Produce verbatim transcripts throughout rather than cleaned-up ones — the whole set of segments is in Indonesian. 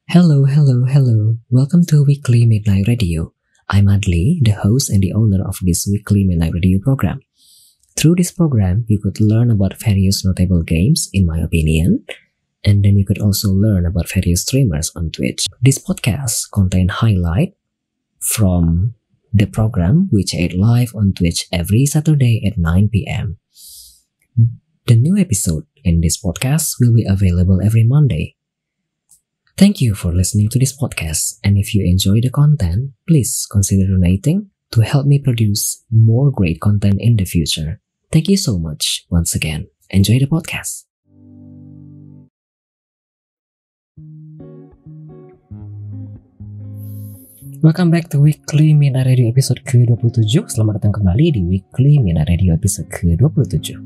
Hello, hello, hello. Welcome to Weekly Midnight Radio. I'm Adli, the host and the owner of this Weekly Midnight Radio program. Through this program, you could learn about various notable games, in my opinion, and then you could also learn about various streamers on Twitch. This podcast contain highlight from the program which aired live on Twitch every Saturday at nine p.m. The new episode in this podcast will be available every Monday. Thank you for listening to this podcast, and if you enjoy the content, please consider donating to help me produce more great content in the future. Thank you so much once again. Enjoy the podcast. Welcome back to Weekly Midnight Radio episode ke dua puluh tujuh. Selamat datang kembali di Weekly Midnight Radio episode ke dua puluh tujuh.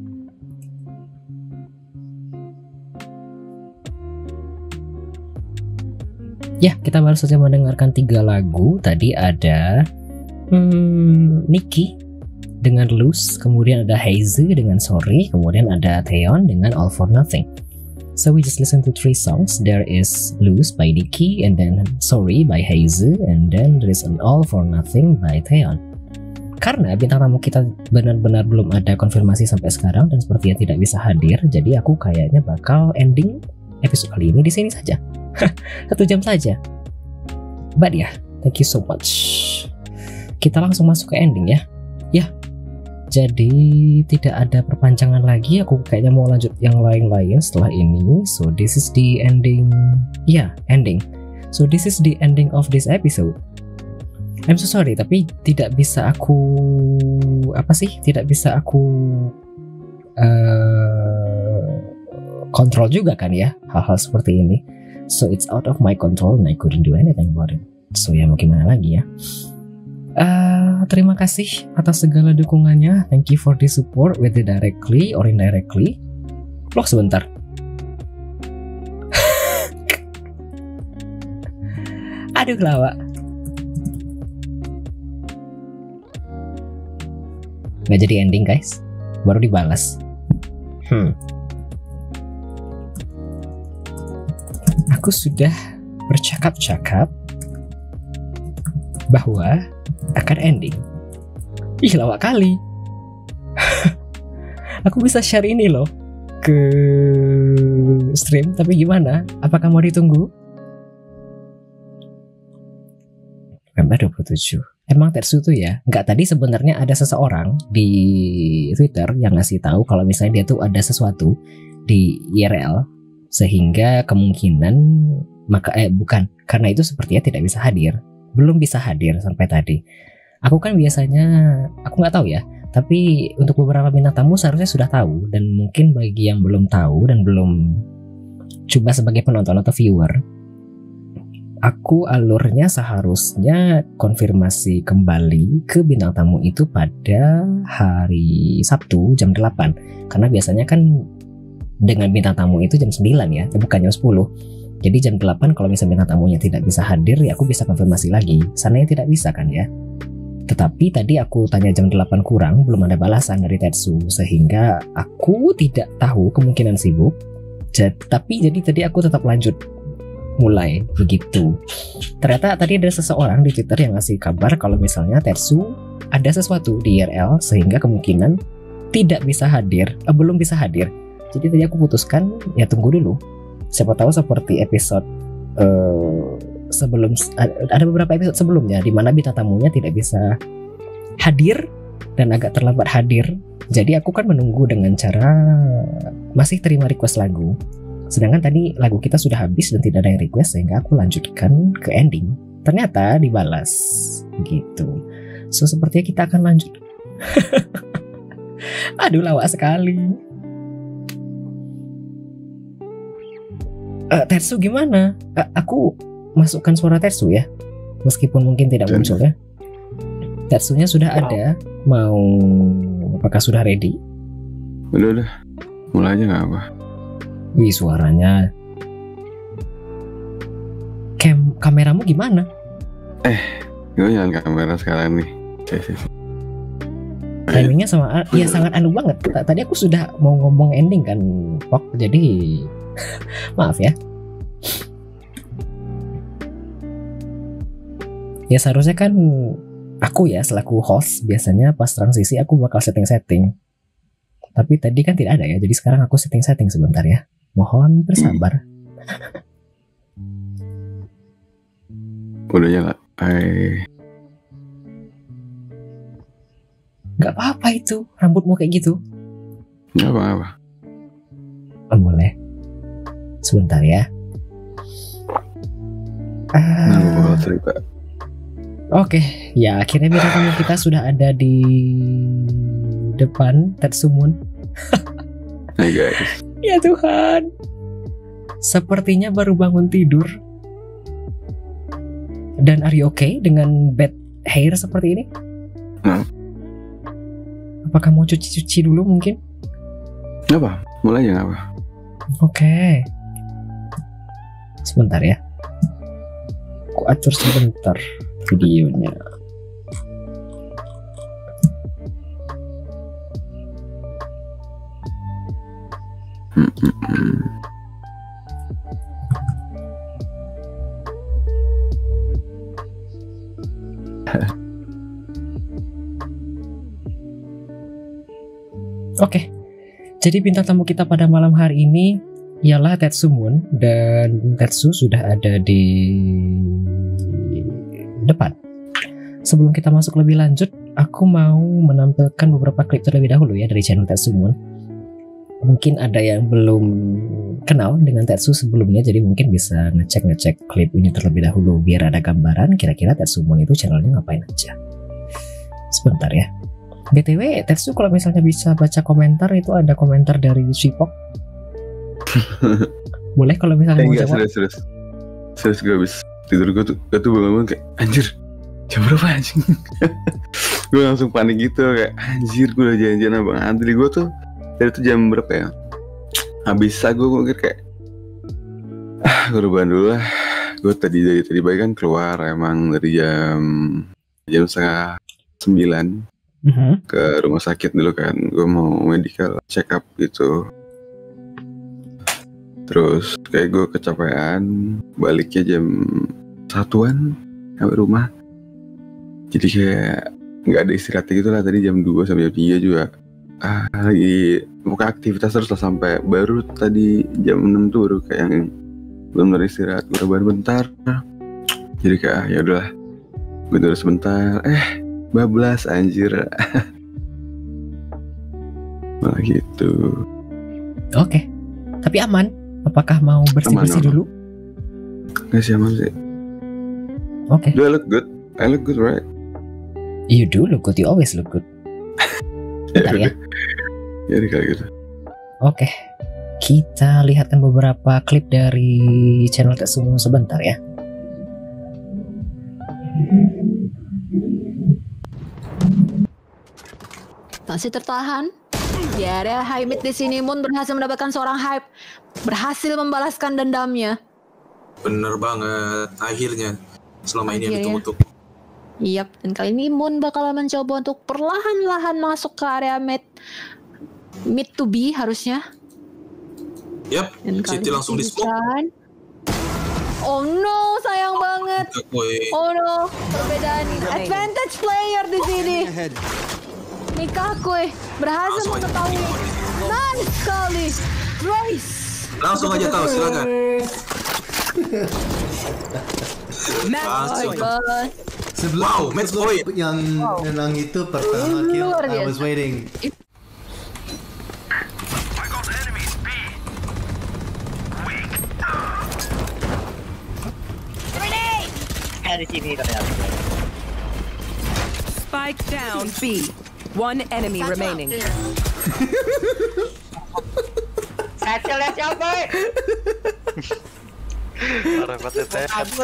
Ya, kita baru saja mendengarkan tiga lagu. Tadi ada hmm, Nikki dengan Loose, kemudian ada Haze dengan Sorry, kemudian ada Taeyeon dengan All for Nothing. So we just listen to three songs. There is Loose by Nikki, and then Sorry by Haze, and then there is an All for Nothing by Taeyeon. Karena bintang tamu kita benar-benar belum ada konfirmasi sampai sekarang dan sepertinya tidak bisa hadir, jadi aku kayaknya bakal ending episode kali ini di sini saja. Satu jam saja. But ya, yeah, thank you so much. Kita langsung masuk ke ending ya. Ya, jadi tidak ada perpanjangan lagi. Aku kayaknya mau lanjut yang lain-lain setelah ini. So this is the ending. Ya, yeah, ending. So this is the ending of this episode. I'm so sorry, tapi tidak bisa aku apa sih? Tidak bisa aku uh, kontrol juga kan ya hal-hal seperti ini. So it's out of my control and I couldn't do anything about it. So ya mau gimana lagi ya. Uh, terima kasih atas segala dukungannya. Thank you for the support, whether directly or indirectly. Loh sebentar. Aduh lawak. Gak jadi ending guys. Baru dibalas. Hmm. Aku sudah bercakap-cakap bahwa akan ending. Ih lawak kali. Aku bisa share ini loh ke stream, tapi gimana? Apakah mau ditunggu? November dua puluh tujuh. Emang Tetsu tuh ya, nggak, tadi sebenarnya ada seseorang di Twitter yang ngasih tahu kalau misalnya dia tuh ada sesuatu di I R L, sehingga kemungkinan maka eh bukan karena itu sepertinya tidak bisa hadir, belum bisa hadir sampai tadi. Aku kan biasanya aku nggak tahu ya, tapi untuk beberapa bintang tamu seharusnya sudah tahu, dan mungkin bagi yang belum tahu dan belum coba sebagai penonton atau viewer, aku alurnya seharusnya konfirmasi kembali ke bintang tamu itu pada hari Sabtu jam delapan, karena biasanya kan dengan bintang tamu itu jam sembilan ya, bukan jam sepuluh. Jadi jam delapan kalau misalnya bintang tamunya tidak bisa hadir, ya aku bisa konfirmasi lagi. Sananya tidak bisa kan ya. Tetapi tadi aku tanya jam delapan kurang, belum ada balasan dari Tetsu, sehingga aku tidak tahu, kemungkinan sibuk. Jadi, tapi jadi tadi aku tetap lanjut mulai begitu. Ternyata tadi ada seseorang di Twitter yang ngasih kabar kalau misalnya Tetsu ada sesuatu di I R L, sehingga kemungkinan tidak bisa hadir, eh, belum bisa hadir. Jadi tadi aku putuskan ya tunggu dulu. Siapa tahu seperti episode uh, sebelum, ada beberapa episode sebelumnya di mana bintang tamunya tidak bisa hadir dan agak terlambat hadir. Jadi aku kan menunggu dengan cara masih terima request lagu. Sedangkan tadi lagu kita sudah habis dan tidak ada yang request, sehingga aku lanjutkan ke ending. Ternyata dibalas gitu. So sepertinya kita akan lanjut. Aduh lawak sekali. Uh, Tetsu gimana? Uh, aku masukkan suara Tetsu ya, meskipun mungkin tidak muncul ya. Tetsunya sudah ada. Mau, apakah sudah ready? Udah udah, mulai aja nggak apa. Wih suaranya. Cam kameramu gimana? Eh, gue jalan kamera sekarang nih. Timingnya sama, ya sangat anu banget. Tadi aku sudah mau ngomong ending kan, Pok. Jadi maaf ya. Ya seharusnya kan aku ya selaku host biasanya pas transisi aku bakal setting-setting. Tapi tadi kan tidak ada ya, jadi sekarang aku setting-setting sebentar ya. Mohon bersabar. Udah nyala. Hai. Gak apa-apa itu, rambutmu kayak gitu. Gak apa-apa. Oh, boleh. Sebentar ya. Nah, gue bakal Ah, cerita. Oke, ya akhirnya bintang tamu kita sudah ada di depan Tetsumun. Hai guys. Ya Tuhan. Sepertinya baru bangun tidur. Dan are you okay dengan bad hair seperti ini? Nah. Apakah mau cuci-cuci dulu mungkin? Gak apa, mulai aja gak apa. Oke. Sebentar ya. Aku atur sebentar videonya. Hmm, hmm, hmm. Oke. Jadi bintang tamu kita pada malam hari ini ialah Tetsumun, dan Tetsu sudah ada di depan. Sebelum kita masuk lebih lanjut, aku mau menampilkan beberapa klip terlebih dahulu ya dari channel Tetsumun. Mungkin ada yang belum kenal dengan Tetsu sebelumnya, jadi mungkin bisa ngecek-ngecek klip ini terlebih dahulu biar ada gambaran kira-kira Tetsumun itu channelnya ngapain aja. Sebentar ya. B T W, Tetsu kalau misalnya bisa baca komentar, itu ada komentar dari Shipok. Boleh kalau misalnya Eh mau enggak, jawab. serius, serius. Serius gue habis tidur, gue tuh, gue tuh bangun kayak anjir, jam berapa anjing? Gue langsung panik gitu kayak anjir, gue udah janjian sama Bang Andri. Gue tuh dari itu jam berapa ya? Habis bisa gue mikir kayak ah gue rebahan dulu lah. Gue tadi dari tadi pagi kan keluar emang dari jam jam setengah sembilan Mhm. ke rumah sakit dulu kan. Gue mau medical check up gitu. Terus kayak gue kecapean, baliknya jam satuan sampai rumah. Jadi kayak nggak ada istirahat gitu lah, tadi jam dua sampai jam tiga juga. Ah, lagi buka aktivitas terus lah sampai baru tadi jam enam tuh baru kayak yang belum istirahat. Gue rebahan bentar. Jadi kayak ah, ya udahlah, gue tidur sebentar. Eh, bablas anjir. Malah gitu. Oke. Tapi aman. Apakah mau bersih-bersih Aman, aman. dulu? Gak sih aman sih. Oke. Do I look good? I look good, right? You do look good, you always look good. Bentar ya. Ya udah kayak gitu. Oke. Kita lihatkan beberapa klip dari channel Tetsumun sebentar ya. Masih tertahan? Di area high mid di sini, Moon berhasil mendapatkan seorang hype, berhasil membalaskan dendamnya. Bener banget, akhirnya selama ini yang Akhirnya. ditunggu-tunggu. Yap, dan kali ini Moon bakal mencoba untuk perlahan-lahan masuk ke area mid, mid to B harusnya. Yap, Dan kali City langsung ini di smoke. kan- Oh no, sayang banget. Woi, Oh no, perbedaan advantage player di sini. Mikakui berhasil Langsung aja. mengetahui. Nice sekali, Trace. langsung aja tahu, silakan. Oh my Langsung. god. Sebelum, Wow, match sebelum point. yang menang itu pertama kill, Luar I was biasa. waiting. Di sini ternyata. Spike down B. One enemy remaining. Kacau siapa? Parah banget teh.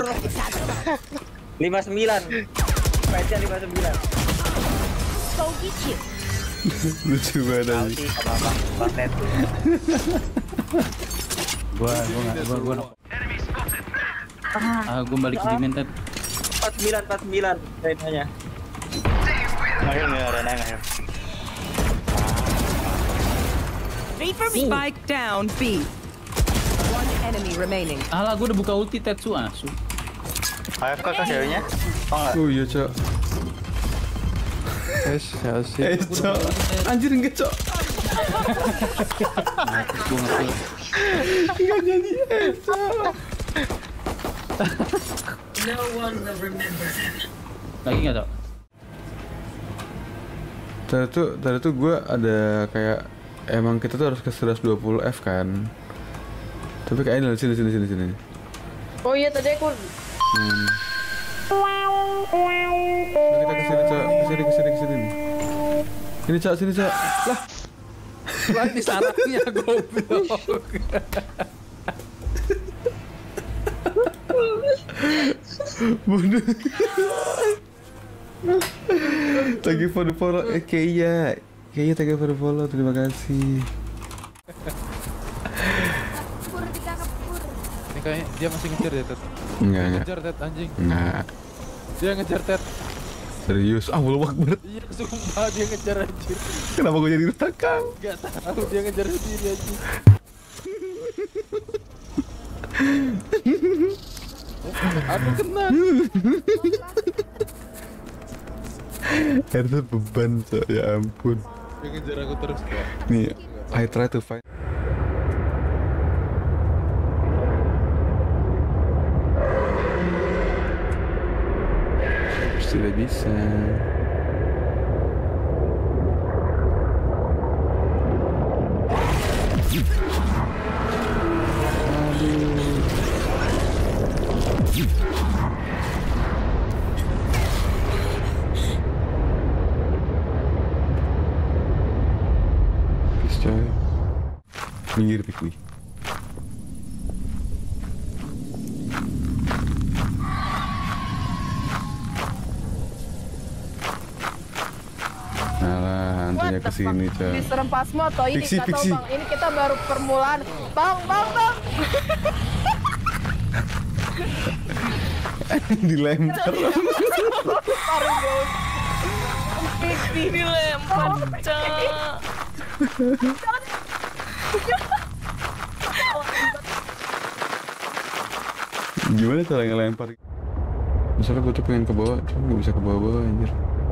lima puluh sembilan. Baca lima puluh sembilan. Lucu banget. Tahu sih apa-apa. Konten tuh. Gua gua nggak gua gua ah gua balik ke dimented. empat puluh sembilan empat puluh sembilan renanya. Ayo nih Rena ayo. Spike down B. One enemy remaining. Alah gua udah buka ulti Tetsu asu. A F K kah ceweknya? Oh enggak? Oh iya cok. Eh, asik. Eh cok. Anjir enggak cok. Gue ngerti. Enggak jadi eh cok. Lagi nggak tau? Tadi tuh, tadi tuh gue ada kayak emang kita tuh harus ke seratus dua puluh F kan. Tapi kayaknya di sini sini sini sini. Oh iya tadi aku. Hmm. Nah, kita kesini cok, kesini kesini kesini. Ini cok, sini cok. Lah. Lah di sarafnya goblok. Bodoh. Thank you for the follow, eh Keia, Keia thank you for the follow, terima kasih. Ini kayaknya dia masih ngejar ya Ted. Enggak enggak. Ngejar Ted anjing. Enggak. Dia ngejar Ted. Serius, ah Allahu Akbar. Iya sumpah dia ngejar anjir. Kenapa gue jadi takang? Gak tahu dia ngejar sendiri anjing. Aduh kena. Itu beban cok, ya ampun. Dia ngejar aku terus kok. Nih, I try to find. Tidak bisa. Please coy. Minggir pikui. Alah, hantunya kesini coy. Diserem pasmo atau ini Pixie, nggak tahu Pixie. bang. Ini kita baru permulaan. Bang, bang, bang. Dilempar. Pixie dilempar, cak. Gimana cara ngelempar? Misalnya gue tuh pengen ke bawah, cuma gak bisa ke bawah-bawah anjir.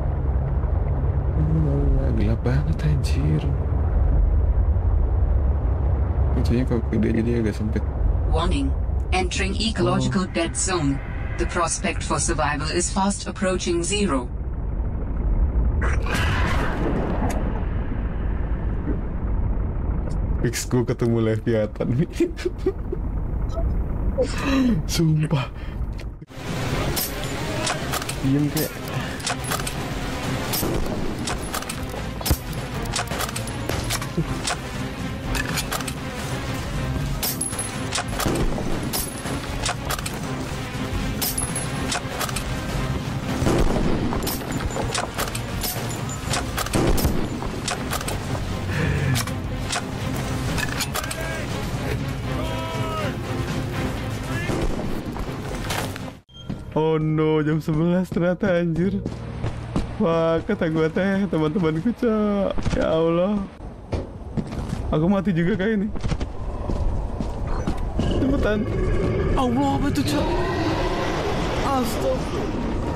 Oh, gelap banget anjir. Itunya kok gede jadi agak sempit. Warning. Entering ecological dead zone. The prospect for survival is fast approaching zero. Fix gue ketemu Leviathan nih. Sumpah. Diem kayak. Oh no, jam sebelas ternyata anjir. Wah, kata gua teh teman-temanku cok. Ya Allah. Aku mati juga kayak ini. Cepetan. Allah, apa itu cok? Astaga.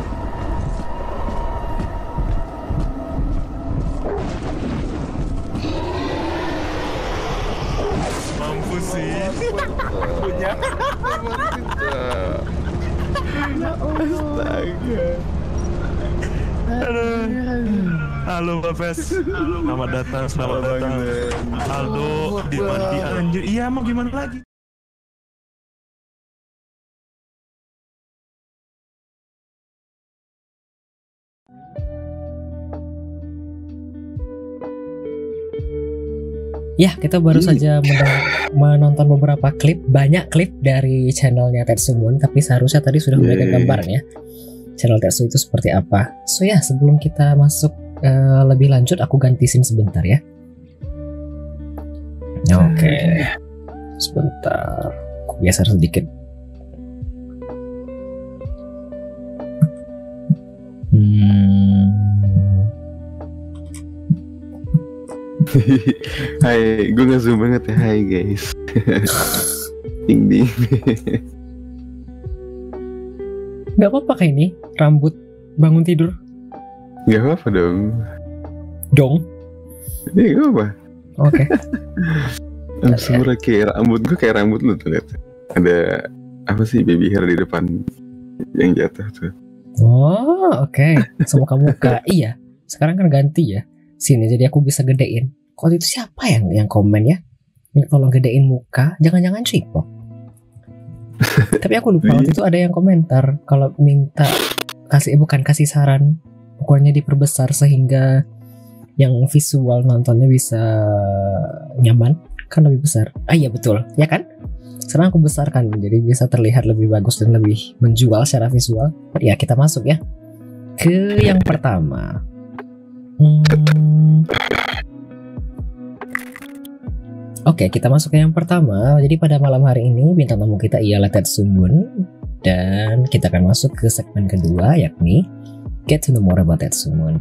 Mampus sih. Punya. Astaga. Aduh. Halo Bapes. Selamat datang, selamat datang. Aldo di panti anjir. Iya, mau gimana lagi? Ya, kita baru saja menonton beberapa klip, banyak klip dari channelnya Tetsumoon, tapi seharusnya tadi sudah memberikan gambarannya channel Tetsu itu seperti apa. So ya, sebelum kita masuk uh, lebih lanjut, aku ganti scene sebentar ya. Oke, okay. Sebentar, aku geser sedikit. Hmm. Hai, gue nggak zoom banget ya. Hai guys. Ding ding. Gak apa-apa kayak ini rambut bangun tidur. Gak apa-apa dong. Dong. Iya gak apa-apa. Oke. Langsung kayak rambut gue kayak rambut lu tuh lihat. Ada apa sih baby hair di depan yang jatuh tuh. Oh oke okay. Semoga muka. Iya sekarang kan ganti ya sini jadi aku bisa gedein. Kok itu siapa yang yang komen ya? Ini tolong gedein muka. Jangan-jangan Cipo. Tapi aku lupa waktu itu ada yang komentar kalau minta kasih eh, bukan kasih saran ukurannya diperbesar sehingga yang visual nontonnya bisa nyaman kan lebih besar. Ah iya betul ya kan? Sekarang aku besarkan jadi bisa terlihat lebih bagus dan lebih menjual secara visual. Ya kita masuk ya ke yang pertama. Hmm. Oke, kita masuk ke yang pertama. Jadi pada malam hari ini bintang tamu kita ialah Tetsumun dan kita akan masuk ke segmen kedua yakni Get to know more about Tetsumun.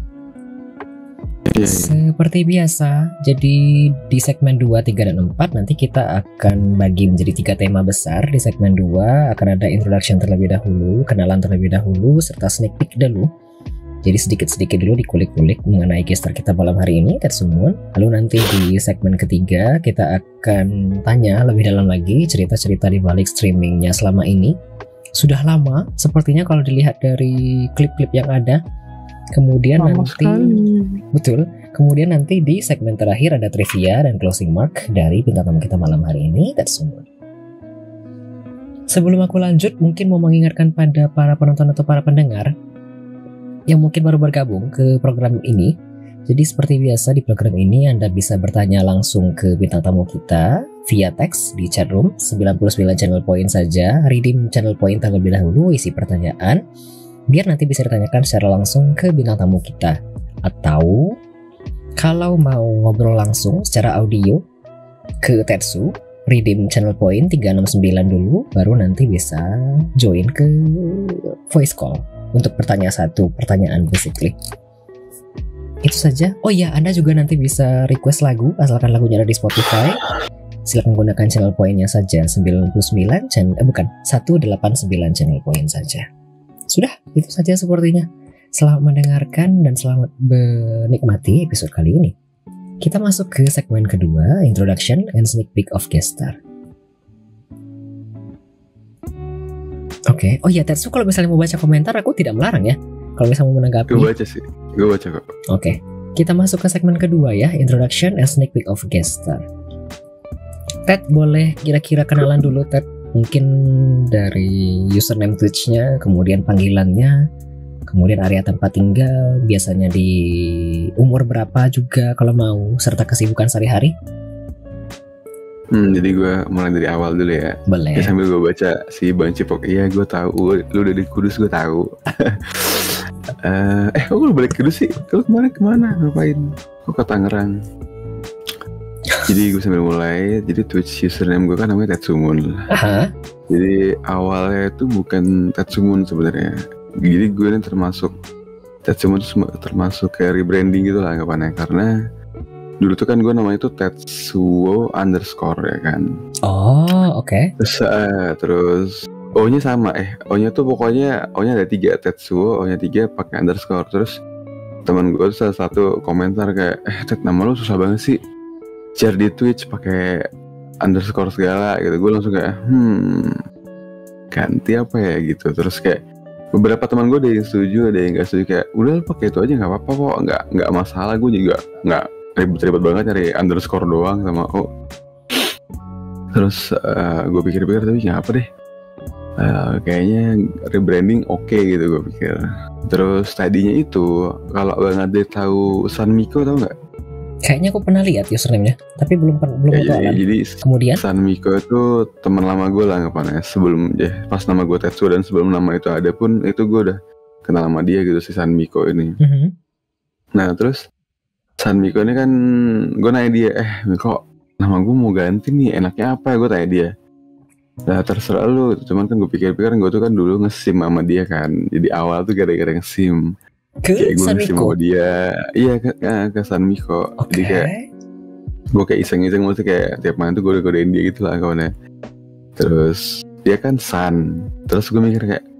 Seperti biasa, jadi di segmen dua, tiga, dan empat nanti kita akan bagi menjadi tiga tema besar. Di segmen dua akan ada introduction terlebih dahulu, kenalan terlebih dahulu, serta sneak peek dulu. Jadi sedikit-sedikit dulu dikulik-kulik mengenai gestar kita malam hari ini, Tetsumun. Lalu nanti di segmen ketiga kita akan tanya lebih dalam lagi cerita-cerita di balik streamingnya selama ini. Sudah lama, sepertinya kalau dilihat dari klip-klip yang ada. Kemudian Lama nanti sekali. Betul. Kemudian nanti di segmen terakhir ada trivia dan closing mark dari bintang tamu kita malam hari ini, Tetsumun. Sebelum aku lanjut, mungkin mau mengingatkan pada para penonton atau para pendengar yang mungkin baru bergabung ke program ini. Jadi seperti biasa di program ini Anda bisa bertanya langsung ke bintang tamu kita via teks di chatroom sembilan puluh sembilan channel point saja. Redeem channel point terlebih dahulu, isi pertanyaan biar nanti bisa ditanyakan secara langsung ke bintang tamu kita. Atau kalau mau ngobrol langsung secara audio ke Tetsu, redeem channel point tiga enam sembilan dulu, baru nanti bisa join ke voice call untuk bertanya satu pertanyaan basically. Itu saja. Oh iya, Anda juga nanti bisa request lagu asalkan lagunya ada di Spotify. Silakan gunakan channel pointnya saja sembilan puluh sembilan channel eh bukan seratus delapan puluh sembilan channel point saja. Sudah, itu saja sepertinya. Selamat mendengarkan dan selamat menikmati episode kali ini. Kita masuk ke segmen kedua, introduction and sneak peek of guest star. Oke, okay. Oh iya Tetsu, kalau misalnya mau baca komentar aku tidak melarang ya. Kalau misalnya mau menanggapi. Gue baca sih, gue baca kok. Oke, okay. Kita masuk ke segmen kedua ya, introduction and sneak peek of guest star. Ted, boleh kira-kira kenalan dulu Ted. Mungkin dari username Twitch-nya, kemudian panggilannya, kemudian area tempat tinggal, biasanya di umur berapa juga kalau mau, serta kesibukan sehari-hari. Hmm, jadi gue mulai dari awal dulu ya. Boleh. Ya, sambil gue baca si Bang Cipok. Iya, gue tahu. Lu udah di Kudus, gue tahu. uh, eh, kok lu balik Kudus sih? Lu kemarin kemana? Ngapain? Kok ke Tangerang? Jadi gue sambil mulai. Jadi Twitch username gue kan namanya Tetsumun. Aha. Jadi awalnya itu bukan Tetsumun sebenarnya. Jadi gue ini termasuk Tetsumun termasuk kayak rebranding gitu lah anggapannya. Karena dulu tuh kan gue namanya tuh Tetsuo underscore ya kan. Oh oke. Okay. Terus, uh, terus O-nya sama eh O-nya tuh pokoknya O-nya ada tiga, Tetsuo O-nya tiga pakai underscore. Terus teman gue tuh salah satu komentar kayak eh Tet, nama lu susah banget sih share di Twitch pakai underscore segala gitu. Gue langsung kayak hmm ganti apa ya gitu. Terus kayak beberapa teman gue ada yang setuju, ada yang nggak setuju. Kayak udah lu pakai itu aja nggak apa-apa kok, nggak nggak masalah. Gue juga nggak ribet-ribet banget cari underscore doang sama O. Terus uh, gue pikir-pikir tapi nggak apa deh. Uh, kayaknya rebranding oke okay gitu gue pikir. Terus tadinya itu kalau Bang Ade tahu Sanmiko tau nggak? Kayaknya aku pernah lihat username-nya, tapi belum belum ya, tahu. Jadi, jadi kemudian Sanmiko itu teman lama gue lah ngapain sebelum ya pas nama gue Tetsu dan sebelum nama itu ada pun itu gue udah kenal sama dia gitu si Sanmiko ini. Mm-hmm. Nah terus Sanmiko ini kan gue nanya dia eh Miko nama gue mau ganti nih enaknya apa? Gue tanya dia. Nah terserah lu, cuman kan gue pikir-pikir gue tuh kan dulu nge-sim sama dia kan. Jadi awal tuh gara-gara nge-sim ke kayak gue Sanmiko? nge-sim sama dia. Iya ke, ke, ke Sanmiko. Okay. Jadi kayak gue kayak iseng-iseng maksudnya kayak tiap main tuh gue godein dia gitu lah kawannya. Terus dia kan San. Terus gue mikir kayak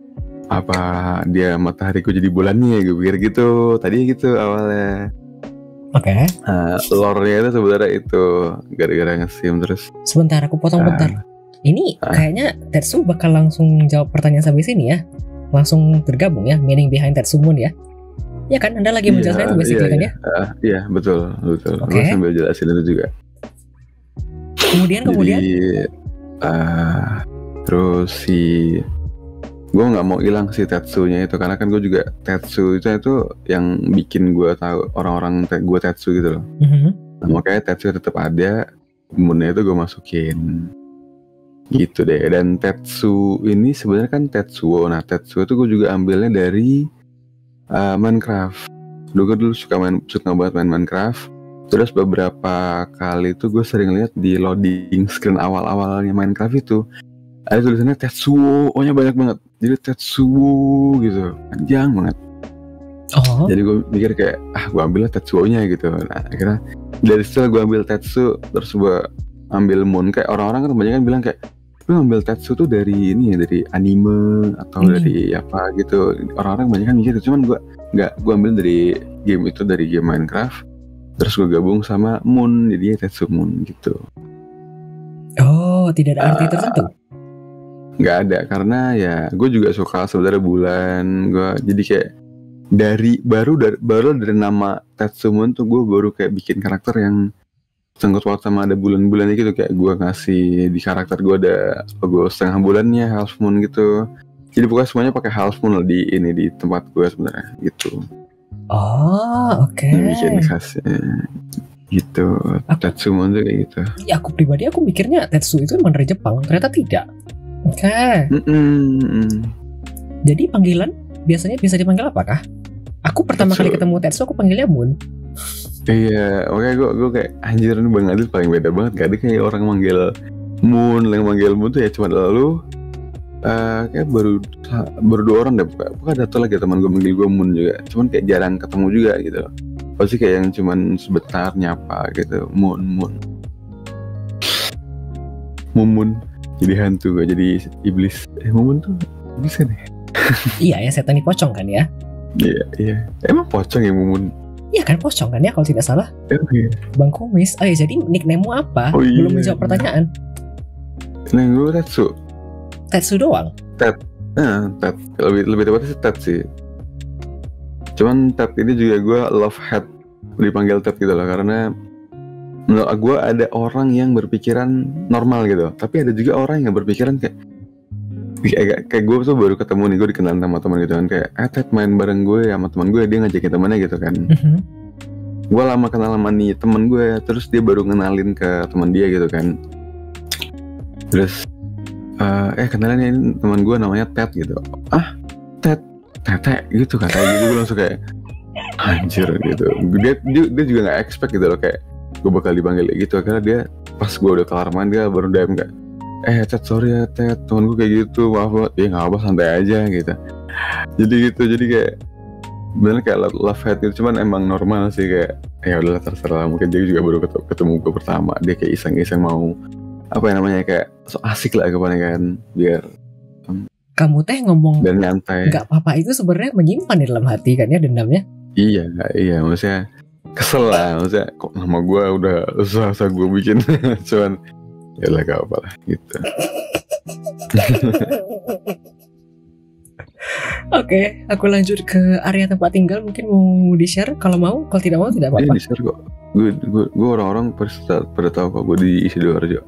apa dia matahariku jadi bulannya, gue pikir gitu tadi gitu awalnya. Oke. Okay. Nah, lore-nya itu sebenarnya itu gara-gara nge-sim terus. Sebentar aku potong uh, bentar. Ini uh, kayaknya Tetsu bakal langsung jawab pertanyaan sampai sini ya. Langsung tergabung ya, meaning behind Tetsu Moon ya. Ya kan, Anda lagi menjelaskan iya, itu basically iya, kan iya. ya? Uh, iya, betul, betul. Okay. Gue sambil jelasin itu juga. Kemudian, Jadi, kemudian? Uh, terus si... Gue nggak mau hilang si Tetsunya itu, karena kan gue juga Tetsu itu itu yang bikin gue tahu orang-orang te- gue Tetsu gitu loh. Mm-hmm. Nah, makanya Tetsu tetap ada, Moonnya itu gue masukin. Gitu deh. Dan Tetsu ini sebenarnya kan Tetsuo. Nah, Tetsuo itu gue juga ambilnya dari Uh, Minecraft. Dulu gue dulu suka main, suka banget main Minecraft. Terus beberapa kali tuh gue sering lihat di loading screen awal-awalnya Minecraft itu ada tulisannya Tetsuo, oh-nya banyak banget. Jadi Tetsuo gitu, panjang banget. Oh. Jadi gue mikir kayak ah gue ambilnya Tetsuo-nya gitu. Nah akhirnya dari setelah gue ambil Tetsu terus gue ambil Moon, kayak orang-orang kan kebanyakan bilang kayak lu ngambil Tetsu tuh dari ini ya, dari anime atau hmm. dari apa gitu. Orang-orang banyak kan mikir itu, cuman gue nggak, gue ambil dari game itu, dari game Minecraft. Terus gue gabung sama Moon, jadinya Tetsu Moon gitu. Oh, tidak ada arti uh, tertentu? Nggak ada, karena ya gue juga suka sebenarnya bulan. Gue jadi kayak dari baru dari baru dari nama Tetsu Moon tuh gue baru kayak bikin karakter yang sangkut paut sama ada bulan-bulannya gitu. Kayak gue ngasih di karakter gue ada logo setengah bulannya, half moon gitu. Jadi pokoknya semuanya pakai half moon di ini di tempat gue sebenarnya gitu. Oh oke. Okay. Bikin khasnya gitu. Aku, Tetsu Moon tuh kayak gitu. Ya aku pribadi aku mikirnya Tetsu itu emang dari Jepang, ternyata tidak. Oke. Okay. Jadi panggilan biasanya bisa dipanggil apakah? Aku pertama Tetsu. Kali ketemu Tetsu aku panggilnya Moon. Iya, makanya gue gue kayak anjir ini Bang Adil paling beda banget. Gak ada kayak orang manggil Moon, yang manggil Moon tuh ya cuma lalu uh, kayak baru baru dua orang deh. Bukan ada satu lagi teman gue manggil gue Moon juga. Cuman kayak jarang ketemu juga gitu. Pasti kayak yang cuman sebentar nyapa gitu. Moon, Moon, Mumun. Jadi hantu gue, jadi iblis. Eh Mumun tuh bisa deh. Iya ya, setan di pocong kan ya? Iya, iya. Emang pocong ya Mumun? Iya kan pocong kan ya kalau tidak salah. Oh, iya. Bang Kumis, oh ya jadi nickname-mu apa? Oh, iya. Belum menjawab pertanyaan. Nah gue Tetsu. Tetsu doang? Tet, nah, Tet. Lebih lebih tepatnya sih Tet sih. Cuman Tet ini juga gue love hate dipanggil Tet gitu loh, karena menurut gue ada orang yang berpikiran normal gitu, tapi ada juga orang yang berpikiran kayak kayak, kayak gue tuh baru ketemu nih, gue dikenal sama teman gitu kan, kayak eh Ted main bareng gue sama teman gue, dia ngajakin temannya gitu kan. Mm-hmm. Gue lama kenal sama nih teman gue, terus dia baru kenalin ke teman dia gitu kan. Terus uh, eh kenalin ini teman gue namanya Ted gitu. Ah Ted, Tete gitu katanya gitu. Gue langsung kayak anjir gitu. Dia dia, dia juga nggak expect gitu loh, kayak gue bakal dipanggil gitu. Karena dia pas gue udah kelar main dia baru D M kayak eh Ted sorry ya Ted, temen gue kayak gitu, maaf banget. Ya nggak apa, santai aja gitu. Jadi gitu, jadi kayak bener kayak love hate gitu. Cuman emang normal sih, kayak ya udahlah terserah. Mungkin dia juga baru ketemu, ketemu gue pertama, dia kayak iseng-iseng mau apa yang namanya kayak so asik lah kebanyakan biar um, kamu teh ngomong dan nyantai. Nggak apa-apa itu sebenarnya menyimpan di dalam hati kan ya dendamnya. Iya iya maksudnya kesel lah, maksudnya kok nama gue udah usah-usah gue bikin. Cuman ya lah gak apa lah gitu. Oke, aku lanjut ke area tempat tinggal. Mungkin mau di-share kalau mau, kalau tidak mau tidak apa-apa. Iya di-share kok. Gue gue gue orang-orang pada pada tahu kok gue di Sidoarjo.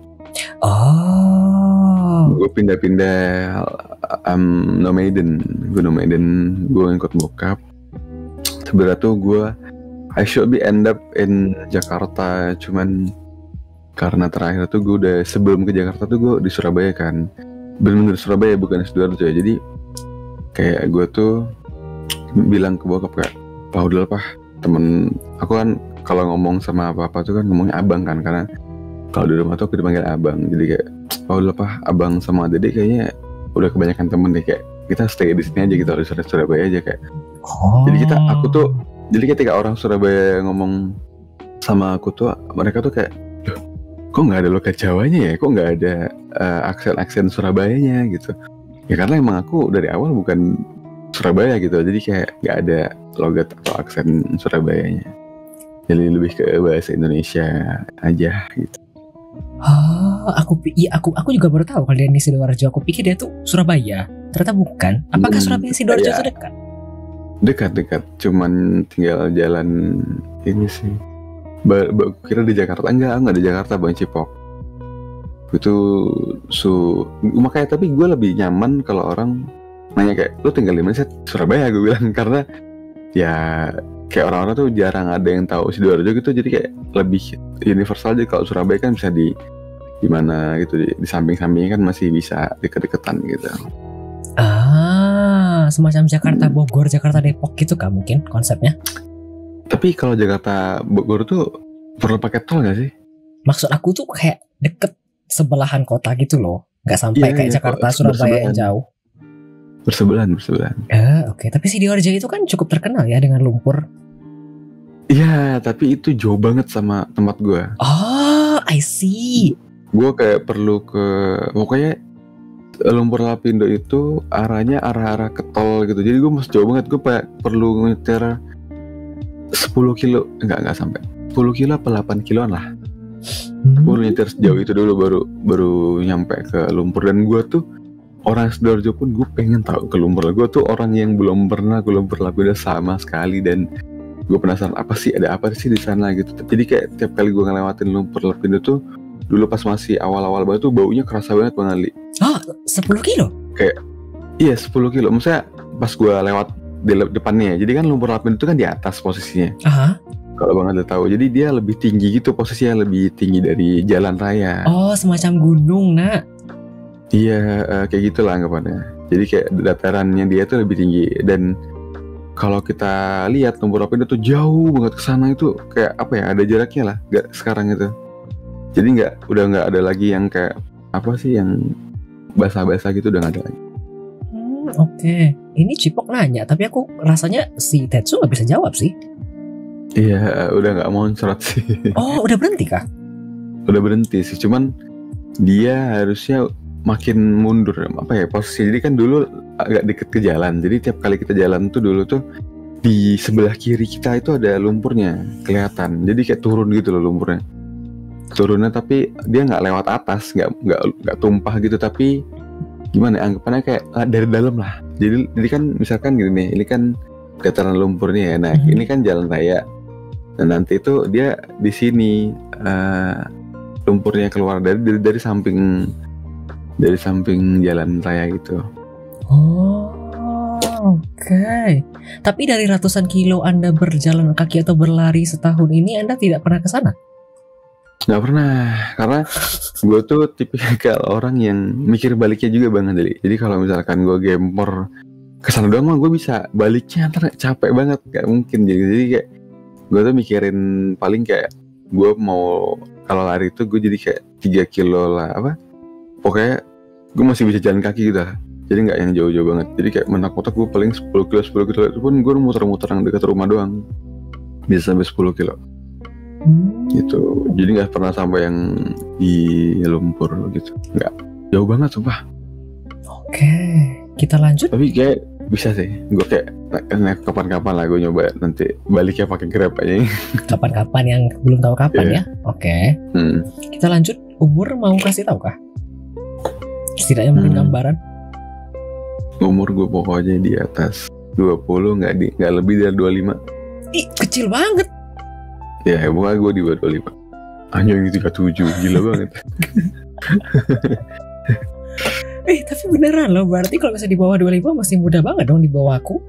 Oh. Gue pindah-pindah um, nomaden, gue nomaden, gue ngikut bokap. Sebenarnya tuh gue I should be end up in Jakarta, cuman karena terakhir tuh gue udah sebelum ke Jakarta tuh gue di Surabaya kan, bener-bener Surabaya bukan Sidoarjo ya. Jadi kayak gue tuh bilang ke bokap kayak, "Pak udah lah Pak, temen aku kan kalau ngomong sama apa-apa tuh kan ngomongnya abang kan, karena kalau di rumah tuh aku dipanggil abang. Jadi kayak, Pak udah lah Pak, abang sama Dede kayaknya udah kebanyakan temen deh, kayak kita stay di sini aja gitu, di Surabaya aja kayak." Oh. Jadi kita, aku tuh, jadi ketika orang Surabaya ngomong sama aku tuh, mereka tuh kayak, kok nggak ada logat Jawanya ya, kok nggak ada uh, aksen-aksen Surabayanya gitu. Ya karena emang aku dari awal bukan Surabaya gitu, jadi kayak nggak ada logat atau aksen Surabayanya. Jadi lebih ke bahasa Indonesia aja gitu. Oh, aku iya aku aku juga baru tahu kalau dia di Sidoarjo. Aku pikir dia tuh Surabaya. Ternyata bukan. Apakah Hmm, Surabaya Sidoarjo iya. itu dekat? Dekat-dekat, cuman tinggal jalan ini sih. Ba- ba- kira di Jakarta, enggak, enggak di Jakarta, Bang Cipok. Itu su makanya tapi gue lebih nyaman kalau orang nanya kayak lu tinggal di mana sih? Surabaya, gue bilang, karena ya kayak orang-orang tuh jarang ada yang tahu Sidoarjo gitu, jadi kayak lebih universal aja. Kalau Surabaya kan bisa di di mana gitu, di, di samping-sampingnya kan masih bisa deket-deketan gitu. Ah, semacam Jakarta Bogor, Jakarta Depok gitu kah mungkin konsepnya? Tapi kalau Jakarta Bogor tuh perlu pakai tol gak sih? Maksud aku tuh kayak deket sebelahan kota gitu loh, nggak sampai Iya, kayak iya, Jakarta kok Surabaya yang bersebelahan. jauh. Bersebelahan, bersebelahan. Eh, oke. Tapi Sidoarjo itu kan cukup terkenal ya dengan lumpur. Iya, tapi itu jauh banget sama tempat gue. Oh, I see. Gue kayak perlu ke, pokoknya Lumpur Lapindo itu arahnya arah-arah ke tol gitu. Jadi gue masih jauh banget. Gue kayak perlu nyetir sepuluh kilo, enggak enggak sampai sepuluh kilo apa delapan kiloan lah. Hmm. Gue nyetir sejauh itu dulu baru baru nyampe ke Lumpur. Dan gue tuh orang Sidoarjo pun gue pengen tahu ke Lumpur. Gue tuh orang yang belum pernah ke Lumpur Lapindo sama sekali, dan gue penasaran apa sih, ada apa sih di sana gitu. Jadi kayak tiap kali gue ngelewatin Lumpur Lapindo tuh dulu pas masih awal-awal banget tuh baunya kerasa banget Bang Ali. Oh, sepuluh kilo? Kayak iya sepuluh kilo. Maksudnya pas gue lewat di le- depannya. Jadi kan Lumpur Lapindo itu kan di atas posisinya. Aha. Kalau Bang Ali tahu. Jadi dia lebih tinggi gitu, posisinya lebih tinggi dari jalan raya. Oh, semacam gunung, nak. Iya, eh, kayak gitulah anggapannya. Jadi kayak datarannya dia tuh lebih tinggi. Dan kalau kita lihat Lumpur Lapindo tuh jauh banget ke sana, itu kayak apa ya? Ada jaraknya lah. Gak sekarang itu. Jadi nggak, udah nggak ada lagi yang kayak apa sih yang basah-basah gitu, udah nggak ada lagi. Hmm, oke. Ini Cipok nanya, tapi aku rasanya si Tetsu nggak bisa jawab sih. Iya, udah nggak mau cerot sih. Oh, udah berhenti kah? Udah berhenti sih, cuman dia harusnya makin mundur apa ya posisi. Jadi kan dulu agak deket ke jalan, jadi tiap kali kita jalan tuh dulu tuh di sebelah kiri kita itu ada lumpurnya kelihatan, jadi kayak turun gitu loh lumpurnya, turunnya tapi dia nggak lewat atas, nggak nggak nggak tumpah gitu, tapi gimana ya, anggapannya kayak ah, dari dalam lah. Jadi jadi kan misalkan gini nih, ini kan dataran lumpurnya ya, nah Mhm. ini kan jalan raya, dan nanti itu dia di sini uh, lumpurnya keluar dari, dari dari samping dari samping jalan raya gitu. Oh, oke. Tapi dari ratusan kilo Anda berjalan kaki atau berlari setahun ini, Anda tidak pernah ke sana? Nggak pernah, karena gue tuh tipikal orang yang mikir baliknya juga Bang Andeli. Jadi kalau misalkan gue gempor kesana doang mah gue bisa, baliknya ntar capek banget, gak mungkin. Jadi, jadi kayak gue tuh mikirin paling kayak gue mau kalau lari itu gue jadi kayak tiga kilo lah apa, pokoknya gue masih bisa jalan kaki gitu lah. Jadi nggak yang jauh-jauh banget. Jadi kayak mentok-mentok gue paling sepuluh kilo sepuluh kilo itu pun gue muter-muter yang dekat rumah doang bisa sampai sepuluh kilo. Hmm. Gitu, jadi nggak pernah sampai yang di lumpur gitu, nggak, jauh banget sumpah. Oke, kita lanjut. Tapi kayak bisa sih, gue kayak naik kapan-kapan lah gue nyoba nanti baliknya pakai Grab aja. Kapan-kapan yang belum tahu kapan Iya. ya. Oke, hmm. kita lanjut. Umur mau kasih tahu kah? Setidaknya mungkin Hmm. gambaran. Umur gue pokoknya di atas dua puluh, nggak di nggak lebih dari dua puluh lima. Ih, kecil banget. Ya, pokoknya gue di bawah dua puluh lima. Anjing tiga puluh tujuh, gila banget. Eh, tapi beneran loh. Berarti kalau misalnya di bawah dua puluh lima masih muda banget dong di bawah aku.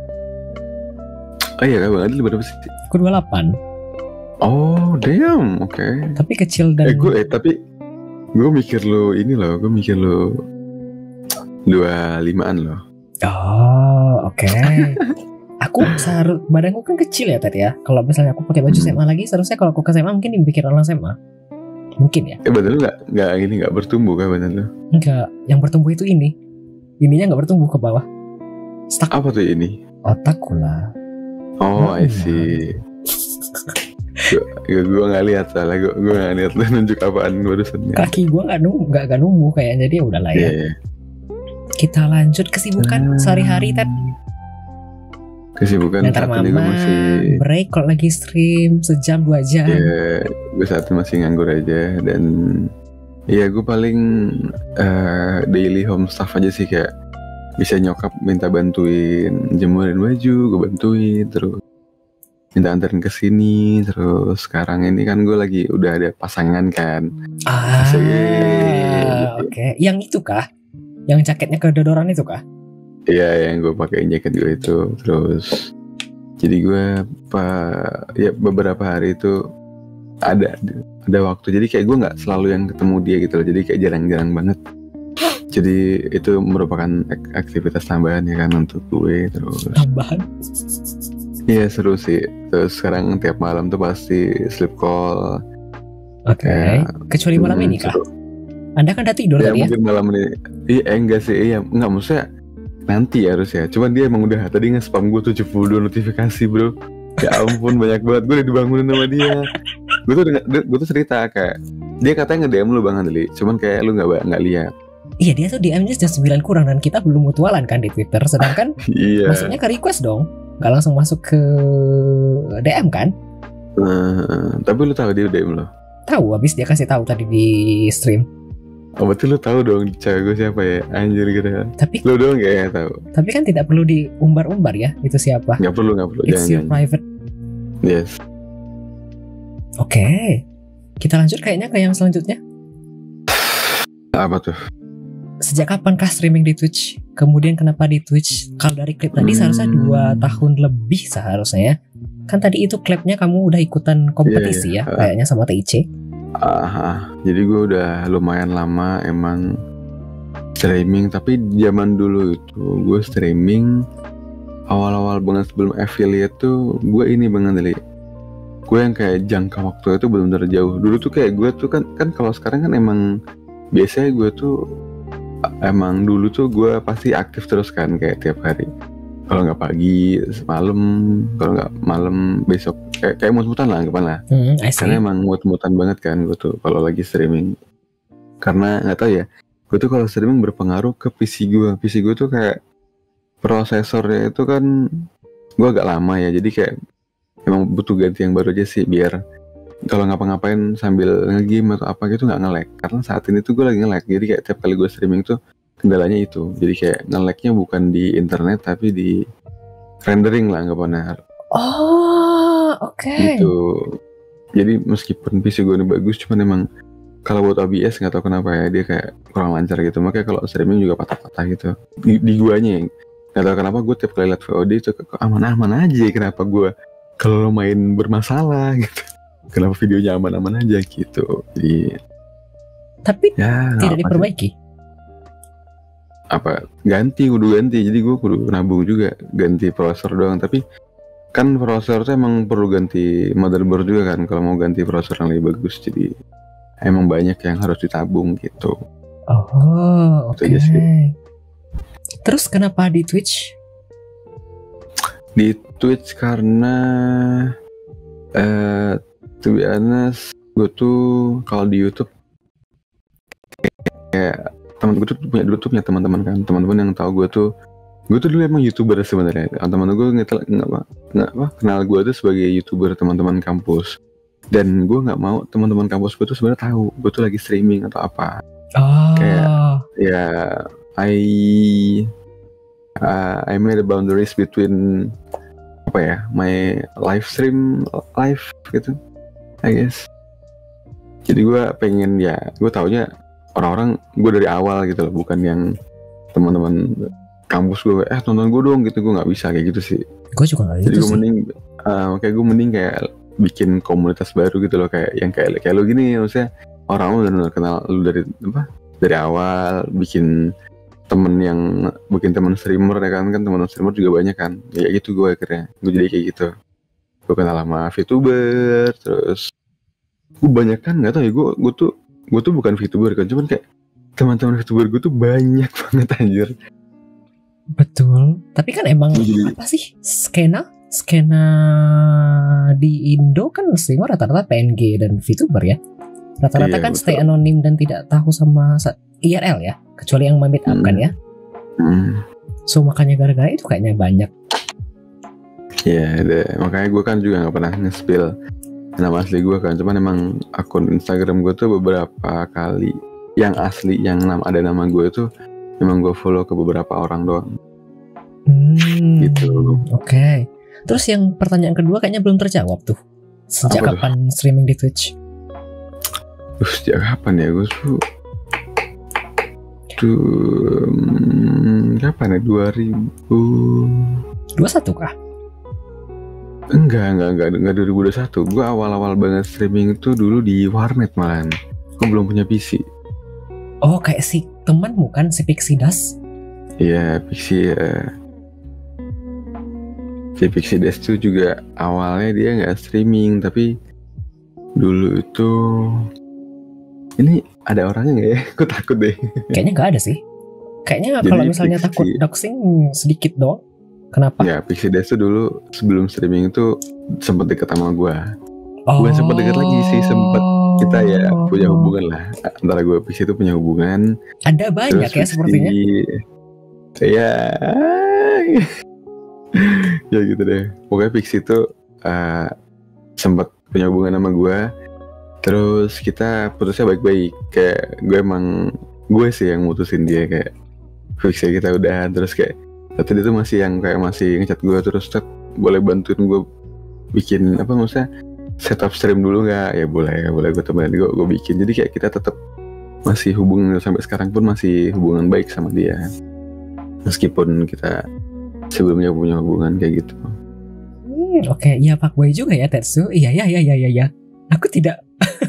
Oh iya, Bang Adil berapa sih? Aku dua puluh delapan. Oh, damn, oke. Okay. Tapi kecil dan Eh gue, eh tapi gue mikir lo ini loh, gue mikir lo dua limaan loh. Oh, oke. Okay. Aku seharus badanku kan kecil ya tadi ya. Kalau misalnya aku pakai baju S M A lagi, seharusnya kalau aku ke S M A mungkin dipikir orang S M A. Mungkin ya. Eh badan lu nggak nggak ini nggak bertumbuh kan badan lu? Enggak, yang bertumbuh itu ini. Ininya nggak bertumbuh ke bawah. Stuck. Apa tuh ini? Otakku lah. Oh, Oh, I see. Gue gue nggak lihat salah, gue gue nggak lihat lu nunjuk apaan barusan. Kaki gue nggak num nggak nggak numbuh kayaknya, jadi ya udahlah ya. Iya, iya. Kita lanjut kesibukan Hmm. sehari-hari Ted. Kesibukan Ntar saat ini gue mama masih break kalau lagi stream sejam dua jam. ya gue saat ini masih nganggur aja dan ya gue paling eh, daily home stuff aja sih, kayak bisa nyokap minta bantuin jemurin baju, gue bantuin, terus minta anterin ke sini, terus sekarang ini kan gue lagi udah ada pasangan kan. Ah, Asik. oke. Yang itu kah? Yang jaketnya kedodoran itu kah? Iya, yang gue pakai jaket gue itu. Terus jadi gue pa- ya beberapa hari itu ada ada waktu, jadi kayak gue nggak selalu yang ketemu dia gitu loh, jadi kayak jarang-jarang banget. Jadi itu merupakan ak- aktivitas tambahan ya kan untuk gue. Terus Tambahan. iya seru sih. Terus sekarang tiap malam tuh pasti sleep call. Oke. Ya, Kecuali malam hmm, ini kah? seru. Anda kan udah tidur Ya tadi ya? mungkin malam ini. Iya eh, enggak sih, iya enggak, maksudnya nanti harus ya. Cuman dia emang udah tadi nge-spam gue tujuh puluh dua notifikasi bro. Ya ampun banyak banget, gue udah dibangunin sama dia. Gue tuh gue tuh cerita kayak dia katanya nge-D M lu Bang Andli, cuman kayak lu nggak nggak lihat. Iya, dia tuh D M-nya jam sembilan kurang dan kita belum mutualan kan di Twitter. Sedangkan Iya. masuknya ke request dong, nggak langsung masuk ke D M kan? Nah, tapi lu tahu dia D M lo? Tahu, habis dia kasih tahu tadi di stream. Oh berarti lu tahu dong cewek gue siapa ya? Anjir gitu. Tapi lu doang kayaknya tahu. tapi kan tidak perlu diumbar-umbar ya itu siapa. Nggak perlu nggak perlu. It's your Jangan, jangan. private. Yes. Oke, kita lanjut kayaknya ke yang selanjutnya. Apa tuh? Sejak kapan kah streaming di Twitch? Kemudian kenapa di Twitch? Kalau dari klip tadi Hmm. seharusnya dua tahun lebih seharusnya ya. Kan tadi itu klipnya kamu udah ikutan kompetisi Iya, iya. ya, kayaknya sama T I C. Ah, jadi gue udah lumayan lama emang streaming, tapi zaman dulu itu gue streaming awal-awal banget sebelum affiliate tuh gue ini banget dari gue yang kayak jangka waktu itu benar-benar jauh. Dulu tuh kayak gue tuh kan kan kalau sekarang kan emang biasanya gue tuh emang dulu tuh gue pasti aktif terus kan kayak tiap hari. Kalau nggak pagi, malam, kalau nggak malam besok kayak kayak mut-mutan lah anggapan lah. Hmm, I see. Karena emang mut-mutan banget kan gue tuh kalau lagi streaming. Karena nggak tahu ya, gue tuh kalau streaming berpengaruh ke P C gue. P C gue tuh kayak prosesornya itu kan gue agak lama ya, jadi kayak emang butuh ganti yang baru aja sih biar kalau ngapa-ngapain sambil nge-game atau apa gitu nggak nge-lag. Karena saat ini tuh gue lagi nge-lag, jadi kayak tiap kali gue streaming tuh kendalanya itu. Jadi kayak nge-lagnya bukan di internet tapi di rendering lah anggapannya. Oh, oke. Gitu. Jadi meskipun P C gue ini bagus, cuman emang kalau buat O B S nggak tahu kenapa ya dia kayak kurang lancar gitu. Makanya kalau streaming juga patah-patah gitu. Di, di guanya yang nggak tahu kenapa gue tiap kali liat V O D itu kok aman-aman aja. Kenapa gue kalau main bermasalah gitu? Kenapa videonya aman-aman aja gitu? Jadi Tapi ya tidak apa sih? diperbaiki. Apa ganti kudu ganti, jadi gue kudu nabung juga ganti prosesor doang. Tapi kan prosesor tuh emang perlu ganti motherboard juga kan kalau mau ganti prosesor yang lebih bagus. Jadi emang banyak yang harus ditabung gitu. Oh, oke. Itu aja sih. Terus kenapa di Twitch? Di Twitch karena eh to be honest, gue tuh kalau di YouTube kayak teman gue tuh punya dulu tuh punya teman-teman kan, teman-teman yang tahu gue tuh gue tuh dulu emang YouTuber sebenarnya. Teman-teman gue nggak nggak apa nggak apa kenal gue tuh sebagai YouTuber teman-teman kampus. Dan gue nggak mau teman-teman kampus gue tuh sebenarnya tahu gue tuh lagi streaming atau apa. Oh. Kayak ya I uh, I made the boundaries between apa ya my live stream live gitu I guess. Jadi gue pengen ya gue taunya orang-orang gue dari awal gitu loh, bukan yang teman-teman kampus gue eh tonton gue dong gitu. Gue nggak bisa kayak gitu sih. Gue juga nggak gitu Jadi gue sih. mending uh, kayak gue mending kayak bikin komunitas baru gitu loh, kayak yang kayak kayak lo gini, maksudnya orang lu benar-benar kenal lu dari apa dari awal, bikin temen yang bikin temen streamer ya kan kan temen streamer juga banyak kan kayak gitu. Gue akhirnya gue jadi kayak gitu, gue kenal sama VTuber, terus gue banyak kan nggak tahu ya gue gue tuh gue tuh bukan VTuber kan, cuman kayak teman-teman VTuber gue tuh banyak banget anjir. Betul. Tapi kan emang Jadi- apa sih skena skena di Indo kan streamer rata-rata P N G dan VTuber ya. Rata-rata Iya, kan betul. stay anonim dan tidak tahu sama sa- I R L ya, kecuali yang meet up Hmm. kan ya. Hmm. So makanya gara-gara itu kayaknya banyak. Iya, deh. Makanya gue kan juga nggak pernah nge-spill nama asli gue kan. Cuman emang akun Instagram gue tuh beberapa kali yang asli, yang nama, ada nama gue itu memang gue follow ke beberapa orang doang. Hmm, gitu. Oke. Okay. Terus yang pertanyaan kedua kayaknya belum terjawab tuh. Sejak Apa kapan tuh? Streaming di Twitch? Terus sejak kapan ya gue tuh? Tuh hmm, kapan ya? dua ribu dua puluh satu kah? Enggak, enggak, enggak, enggak dua ribu dua puluh satu. Gue awal-awal banget streaming itu dulu di warnet malahan. Gue belum punya P C. Oh, kayak si temanmu kan, si Pixie Dust? Iya, Pixie ya. Si Pixie Dust tuh juga awalnya dia nggak streaming, tapi dulu itu ini ada orangnya nggak ya? Gue takut deh. Kayaknya nggak ada sih. Kayaknya Jadi kalau misalnya Pixie- takut doxing sedikit doang. Kenapa? Ya, Pixie Dust tuh dulu sebelum streaming itu sempat deket sama gue. Oh. Bukan sempat deket lagi sih, sempat kita ya punya hubungan lah. Antara gue Pixie itu punya hubungan. Ada banyak Terus ya sepertinya. Ya, ya gitu deh. Pokoknya Pixie itu uh, sempat punya hubungan sama gue. Terus kita putusnya baik-baik. Kayak gue emang gue sih yang mutusin dia, kayak Pixie kita udah. Terus kayak tapi dia tuh masih yang kayak masih ngechat gue terus, Tet, boleh bantuin gue bikin apa maksudnya setup stream dulu nggak? Ya boleh, ya boleh gue temenin, gue gue bikin. Jadi kayak kita tetap masih hubungan sampai sekarang pun masih hubungan baik sama dia. Meskipun kita sebelumnya punya hubungan kayak gitu. Hmm, Oke, okay. Iya Pak Boy juga ya Tetsu. Iya, iya, iya, iya, iya. Aku tidak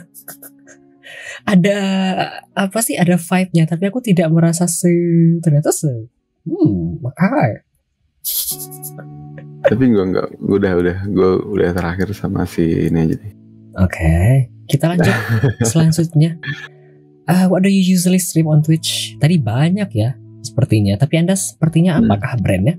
ada apa sih? Ada vibe-nya, tapi aku tidak merasa se ternyata se. Hmm, makanya. Tapi gue enggak, gue udah udah gue udah terakhir sama si ini aja deh. Oke, okay. Kita lanjut selanjutnya. Uh, what do you usually stream on Twitch? Tadi banyak ya sepertinya, tapi Anda sepertinya apakah hmm. brandnya?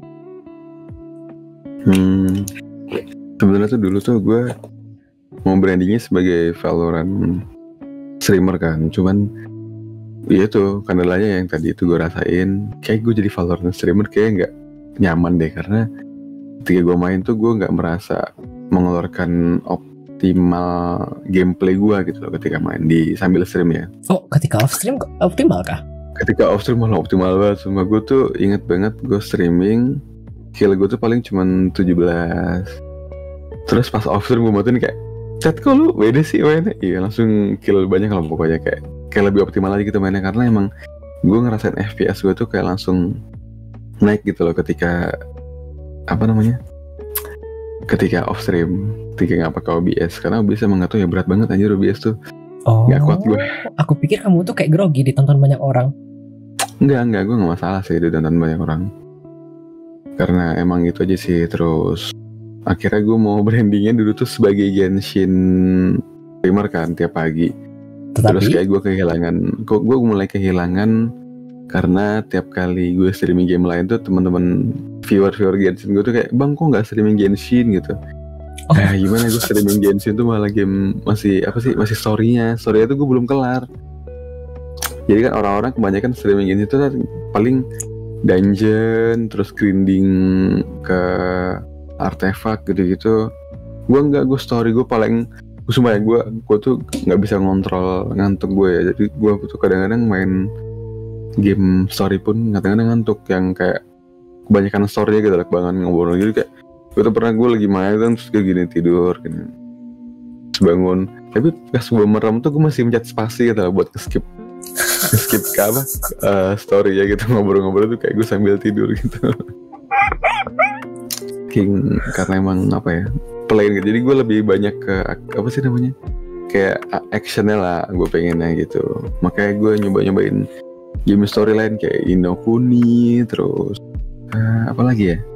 Hmm, sebenarnya tuh dulu tuh gue mau brandingnya sebagai Valorant streamer kan, cuman iya tuh kendalanya yang tadi itu gue rasain, kayak gue jadi Valorant streamer kayak nggak nyaman deh, karena ketika gue main tuh gue nggak merasa mengeluarkan optimal gameplay gue gitu loh ketika main di sambil stream ya. Oh, ketika off stream optimal kah? Ketika off stream malah optimal banget. Sumpah gue tuh inget banget gue streaming, kill gue tuh paling cuman tujuh belas. Terus pas off stream gue matiin kayak, Chat kok lu beda sih mainnya? Iya langsung kill banyak lah pokoknya, kayak kayak lebih optimal aja gitu mainnya, karena emang gue ngerasain F P S gue tuh kayak langsung naik gitu loh ketika apa namanya ketika off stream, ketika nggak pakai O B S, karena O B S emang nggak tahu ya berat banget anjir O B S tuh. Oh, nggak kuat gue. Aku pikir kamu tuh kayak grogi ditonton banyak orang. Enggak enggak gue nggak masalah sih ditonton banyak orang, karena emang itu aja sih. Terus akhirnya gue mau brandingnya dulu tuh sebagai Genshin streamer kan tiap pagi. Tetapi? Terus kayak gue kehilangan, kok gue mulai kehilangan karena tiap kali gue streaming game lain tuh teman-teman viewer-viewer Genshin gue tuh kayak, bang kok nggak streaming Genshin gitu. Oh. Nah gimana gue streaming Genshin tuh malah game masih apa sih masih storynya, storynya tuh gue belum kelar. Jadi kan orang-orang kebanyakan streaming Genshin tuh kan paling dungeon, terus grinding ke artefak gitu-gitu. Gue enggak, gue story gue paling, gue sumpah ya, gue gue tuh nggak bisa ngontrol ngantuk gue ya. Jadi gue tuh kadang-kadang main game story pun kadang-kadang ngantuk, yang kayak kebanyakan story gitu, like banget ngobrol gitu. Kayak gue tuh pernah gue lagi main kan terus kayak gini tidur gini, terus bangun, tapi pas gue merem tuh gue masih mencet spasi gitu lah buat skip skip ke apa uh, story ya gitu, ngobrol-ngobrol tuh kayak gue sambil tidur gitu. King, karena emang apa ya plain gitu, jadi gue lebih banyak ke apa sih namanya kayak actionnya lah gue pengennya gitu. Makanya gue nyoba-nyobain game storyline kayak Inokuni, terus uh, apa lagi ya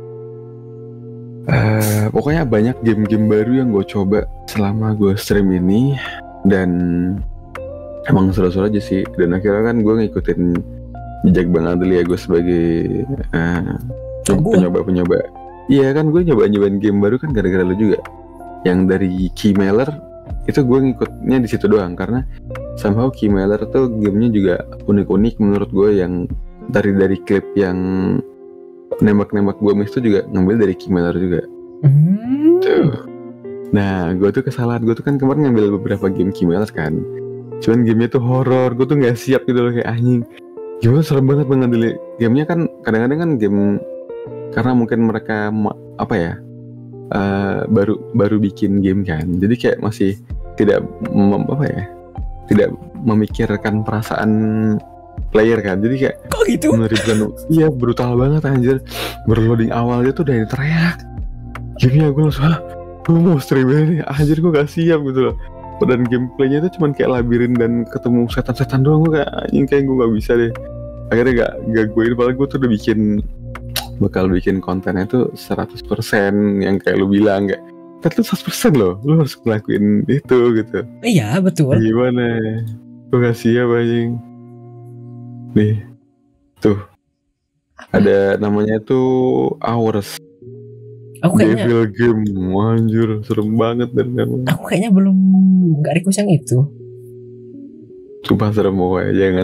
uh, pokoknya banyak game-game baru yang gue coba selama gue stream ini, dan emang seru-seru aja sih. Dan akhirnya kan gue ngikutin jejak Bang Adli ya, gue sebagai uh, penyobak-penyobak. Iya kan, gue nyoba-nyobain game baru kan gara-gara lu juga. Yang dari Keymailer itu gue ngikutnya di situ doang, karena somehow Keymailer tuh gamenya juga unik-unik menurut gue, yang dari dari klip yang nembak-nembak gue miss tuh juga ngambil dari King Miller juga. Hmm. Tuh. Nah, gue tuh kesalahan, gue tuh kan kemarin ngambil beberapa game King Miller kan. Cuman gamenya tuh horor, gue tuh nggak siap gitu loh, kayak anjing. Gimana serem banget mengambil gamenya kan, kadang-kadang kan game karena mungkin mereka apa ya uh, baru baru bikin game kan, jadi kayak masih tidak mem, apa ya tidak memikirkan perasaan player kan, jadi kayak kok gitu? Mengerikan, iya brutal banget anjir. Berloading awalnya tuh udah teriak. Gamenya gue langsung, ah, gue mau stream ini, anjir gue gak siap gitu loh. Dan gameplaynya itu cuman kayak labirin dan ketemu setan-setan doang, gue kayak anjing kayak gue gak bisa deh. Akhirnya gak, gak gue ini, padahal gue tuh udah bikin, bakal bikin kontennya tuh seratus persen yang kayak lu bilang, kayak tapi itu seratus persen loh, lu harus ngelakuin itu gitu. Iya betul. Gimana, gue gak siap anjing. Nih, tuh ada namanya tuh Hours. Aku kayaknya Devil Game, anjir serem banget dan emang. Aku kayaknya belum nggak request yang itu. Sumpah serem pokoknya, jangan.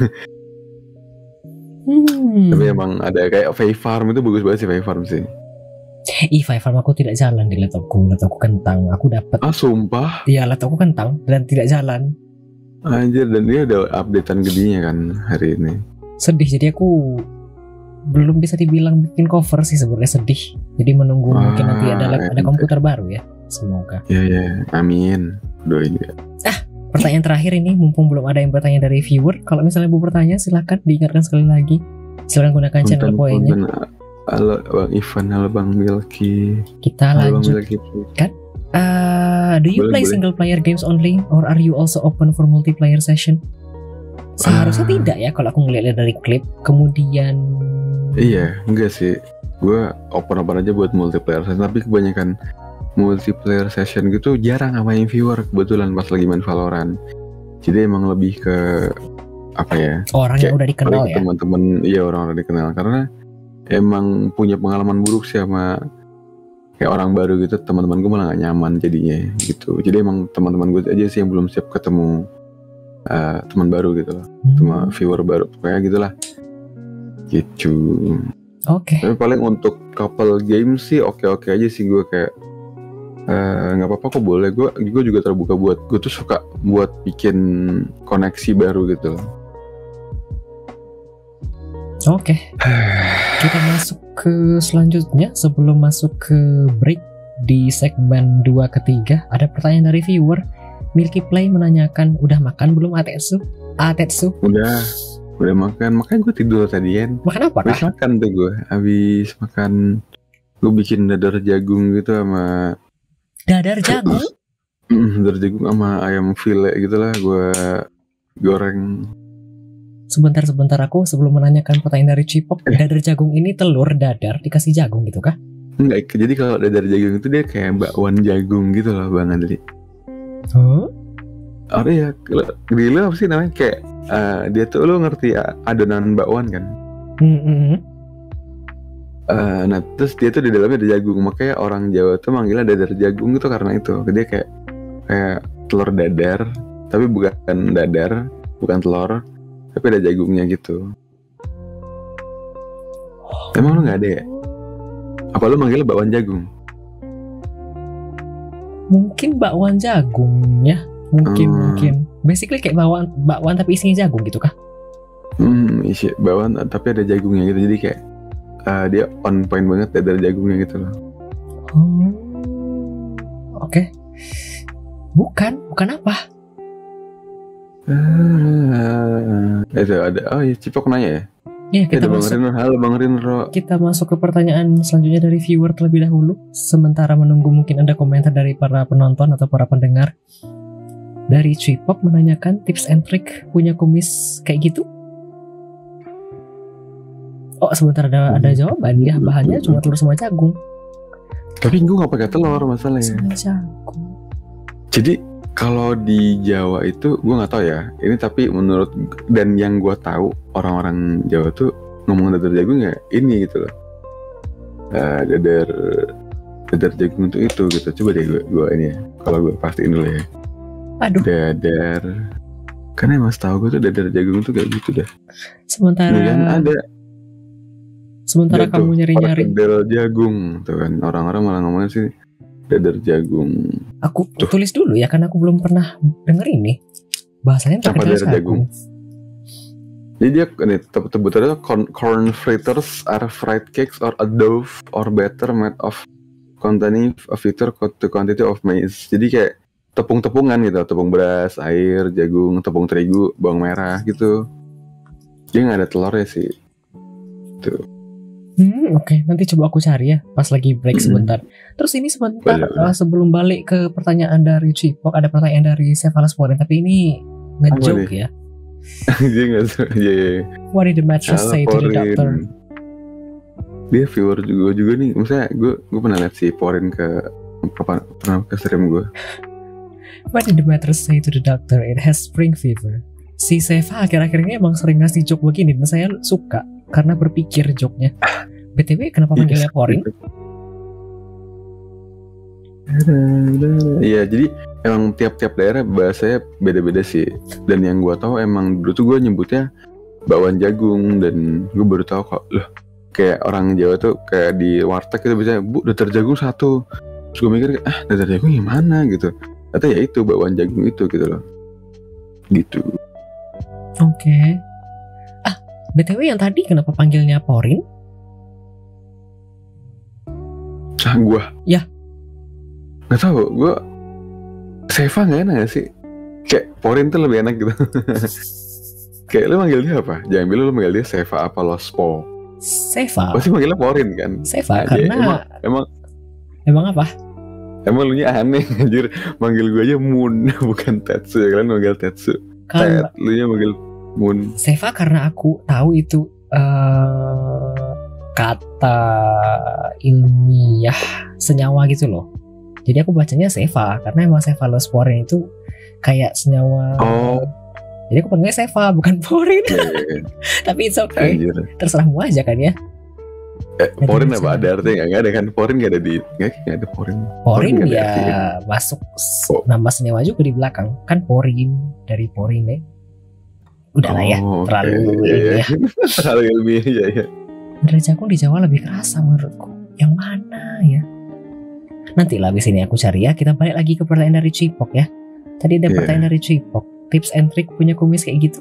Hmm. Tapi emang ada kayak Fae Farm, itu bagus banget sih Fae Farm sih. Ih, Fae Farm aku tidak jalan di laptopku, laptopku kentang. Aku dapat. Ah sumpah? Iya, laptopku kentang dan tidak jalan. Anjir, dan dia udah updatean gedenya kan hari ini. Sedih, jadi aku belum bisa dibilang bikin cover sih sebenarnya, sedih. Jadi menunggu ah, mungkin nanti ada ada komputer baru ya. Semoga. Ya ya, amin. Doain ya. Ah, pertanyaan terakhir ini, mumpung belum ada yang bertanya dari viewer, kalau misalnya mau bertanya silakan diingatkan sekali lagi. Silakan gunakan channel poinnya. Halo Bang Ivan, halo Bang Milky. Kita halo lanjut. Kan? Uh, do you boleh, play boleh. Single player games only or are you also open for multiplayer session? Seharusnya uh, tidak ya kalau aku ngeliat dari klip. Kemudian iya, enggak sih. Gue open-open aja buat multiplayer session, tapi kebanyakan multiplayer session gitu jarang sama yang viewer kebetulan pas lagi main Valorant. Jadi emang lebih ke apa ya? Orang yang udah dikenal ya. Teman-teman, iya orang-orang dikenal, karena emang punya pengalaman buruk sih sama kayak orang baru gitu. Teman-teman gue malah gak nyaman jadinya gitu. Jadi emang teman-teman gue aja sih yang belum siap ketemu uh, teman baru gitu loh, hmm. sama viewer baru kayak gitulah gitu. Oke. Okay. Tapi paling untuk couple game sih oke-oke aja sih, gue kayak nggak uh, apa-apa kok, boleh. Gue gue juga terbuka buat, gue tuh suka buat bikin koneksi baru gitu loh. Oke, okay. Kita masuk ke selanjutnya. Sebelum masuk ke break di segmen dua ketiga, ada pertanyaan dari viewer. Milky Play menanyakan, udah makan belum Atetsu? Atetsu? Udah, udah makan. Makanya gue tidur tadi kan. Makan apa? Habis makan tuh gue, habis makan. Gue bikin dadar jagung gitu sama. Dadar jagung? Dadar jagung sama ayam file gitulah, gue goreng. Sebentar-sebentar, aku sebelum menanyakan pertanyaan dari Cipok, eh. dadar jagung ini telur dadar dikasih jagung gitu kah? Enggak, jadi kalau dadar jagung itu dia kayak bakwan jagung gitu loh Bang Andri. Huh? Oh iya, di lu apa sih namanya, kayak uh, dia tuh, lu ngerti ya, adonan bakwan kan? Mm-hmm. Uh, nah terus dia tuh di dalamnya ada jagung, makanya orang Jawa tuh manggilnya dadar jagung itu karena itu. Dia kayak kayak telur dadar, tapi bukan dadar, bukan telur, tapi ada jagungnya gitu. Emang lu nggak ada ya? Apa lu manggilnya bakwan jagung? Mungkin bakwan jagung ya, mungkin hmm. mungkin. Basically kayak bakwan bakwan tapi isinya jagung gitu kah? Hmm, isi bakwan tapi ada jagungnya gitu, jadi kayak uh, dia on point banget dadar jagungnya gitu loh. Oh, oke. Okay. Bukan, bukan apa? Uh, itu ada, oh iya Cipok nanya ya? Iya, kita Bang masuk. Rinro. Halo Bang Rinro. Kita masuk ke pertanyaan selanjutnya dari viewer terlebih dahulu. Sementara menunggu mungkin ada komentar dari para penonton atau para pendengar. Dari Cipok menanyakan tips and trick punya kumis kayak gitu. Oh sebentar, ada ada jawaban ya, bahannya cuma telur sama jagung. Tapi gue nggak pakai telur masalahnya. Sama jagung. Jadi kalau di Jawa itu gue nggak tahu ya. Ini tapi menurut dan yang gue tahu orang-orang Jawa tuh ngomong dadar jagung ya ini gitu loh. Uh, dadar dadar jagung tuh itu gitu. Coba deh gue gue ini ya. Kalau gue pastiin dulu ya. Aduh. Dadar Karena emang setahu gue tuh dadar jagung tuh kayak gitu dah. Sementara Nih kan ada. Sementara Dia tuh, kamu nyari-nyari. perkedel jagung tuh kan. Orang-orang malah ngomongin sih dadar jagung. Aku tulis dulu ya, karena aku belum pernah denger ini. Bahasanya Apa perkedel dadar jagung? Jadi dia ini tebutannya corn, corn fritters are fried cakes or a dough or batter made of containing a fixed quantity of maize. Jadi kayak tepung-tepungan gitu, tepung beras, air, jagung, tepung terigu, bawang merah gitu. Dia nggak ada telurnya sih. Tuh. Hmm, oke, okay. Nanti coba aku cari ya pas lagi break Hmm. sebentar. Terus ini sebentar Boleh. uh, sebelum balik ke pertanyaan dari Cipok, ada pertanyaan dari Cephalosporin, tapi ini nge-joke nih? ya. Dia nggak tahu. Iya, iya. What did the mattress say to the Porin. doctor? Dia viewer juga juga nih. Misalnya gue gue pernah liat si Porin ke pernah pernah ke stream gue. What did the mattress say to the doctor? It has spring fever. Si Seva akhir-akhir ini emang sering ngasih joke begini dan saya suka karena berpikir joke-nya. B T W kenapa panggilnya Porin? Iya, jadi emang tiap-tiap daerah bahasanya beda-beda sih. Dan yang gue tahu emang dulu tuh gue nyebutnya bakwan jagung, dan gue baru tahu kok loh kayak orang Jawa tuh kayak di warteg itu bisa, bu dadar jagung satu. Terus gue mikir ah dadar jagung gimana gitu. Ternyata ya itu bakwan jagung itu gitu loh. Gitu. Oke. Okay. Ah, B T W yang tadi kenapa panggilnya Porin? Ah gue. Ya. Gak tau, gue Seva gak enak gak sih? Kayak Porin tuh lebih enak gitu. Kayak lu manggil dia apa? Jangan bilang lu manggil dia Seva apa Lospo. Seva. Pasti manggilnya Porin kan? Seva Nah, karena emang, emang emang apa? Emang lu nya aneh anjir. Manggil gue aja Moon bukan Tetsu ya. Kalian manggil Tetsu Kan Tet, lu nya manggil Moon. Seva karena aku tahu itu uh, kata ilmiah senyawa gitu loh. Jadi aku bacanya Seva karena emang Cephalosporin itu kayak senyawa. Oh. Jadi aku panggilnya Seva bukan Porin. Yeah. Tapi it's okay. Anjir. Terserahmu aja kan ya. Eh, Porin apa ada artinya? Gak ada kan? Porin gak ada di Gak, gak ada Porin. Porin nggak ada ya artinya. masuk s- Oh. nama senyawa juga di belakang. Kan Porin dari Porine. Udah lah ya, Oh, terlalu oke. Iya, ini iya. ya. Terlalu ilmiah ya, ya. Dadar jagung di Jawa lebih kerasa menurutku. Yang mana ya? Nanti lah abis ini aku cari ya. Kita balik lagi ke pertanyaan dari Cipok ya. Tadi ada Iya. pertanyaan dari Cipok. Tips and trick punya kumis kayak gitu.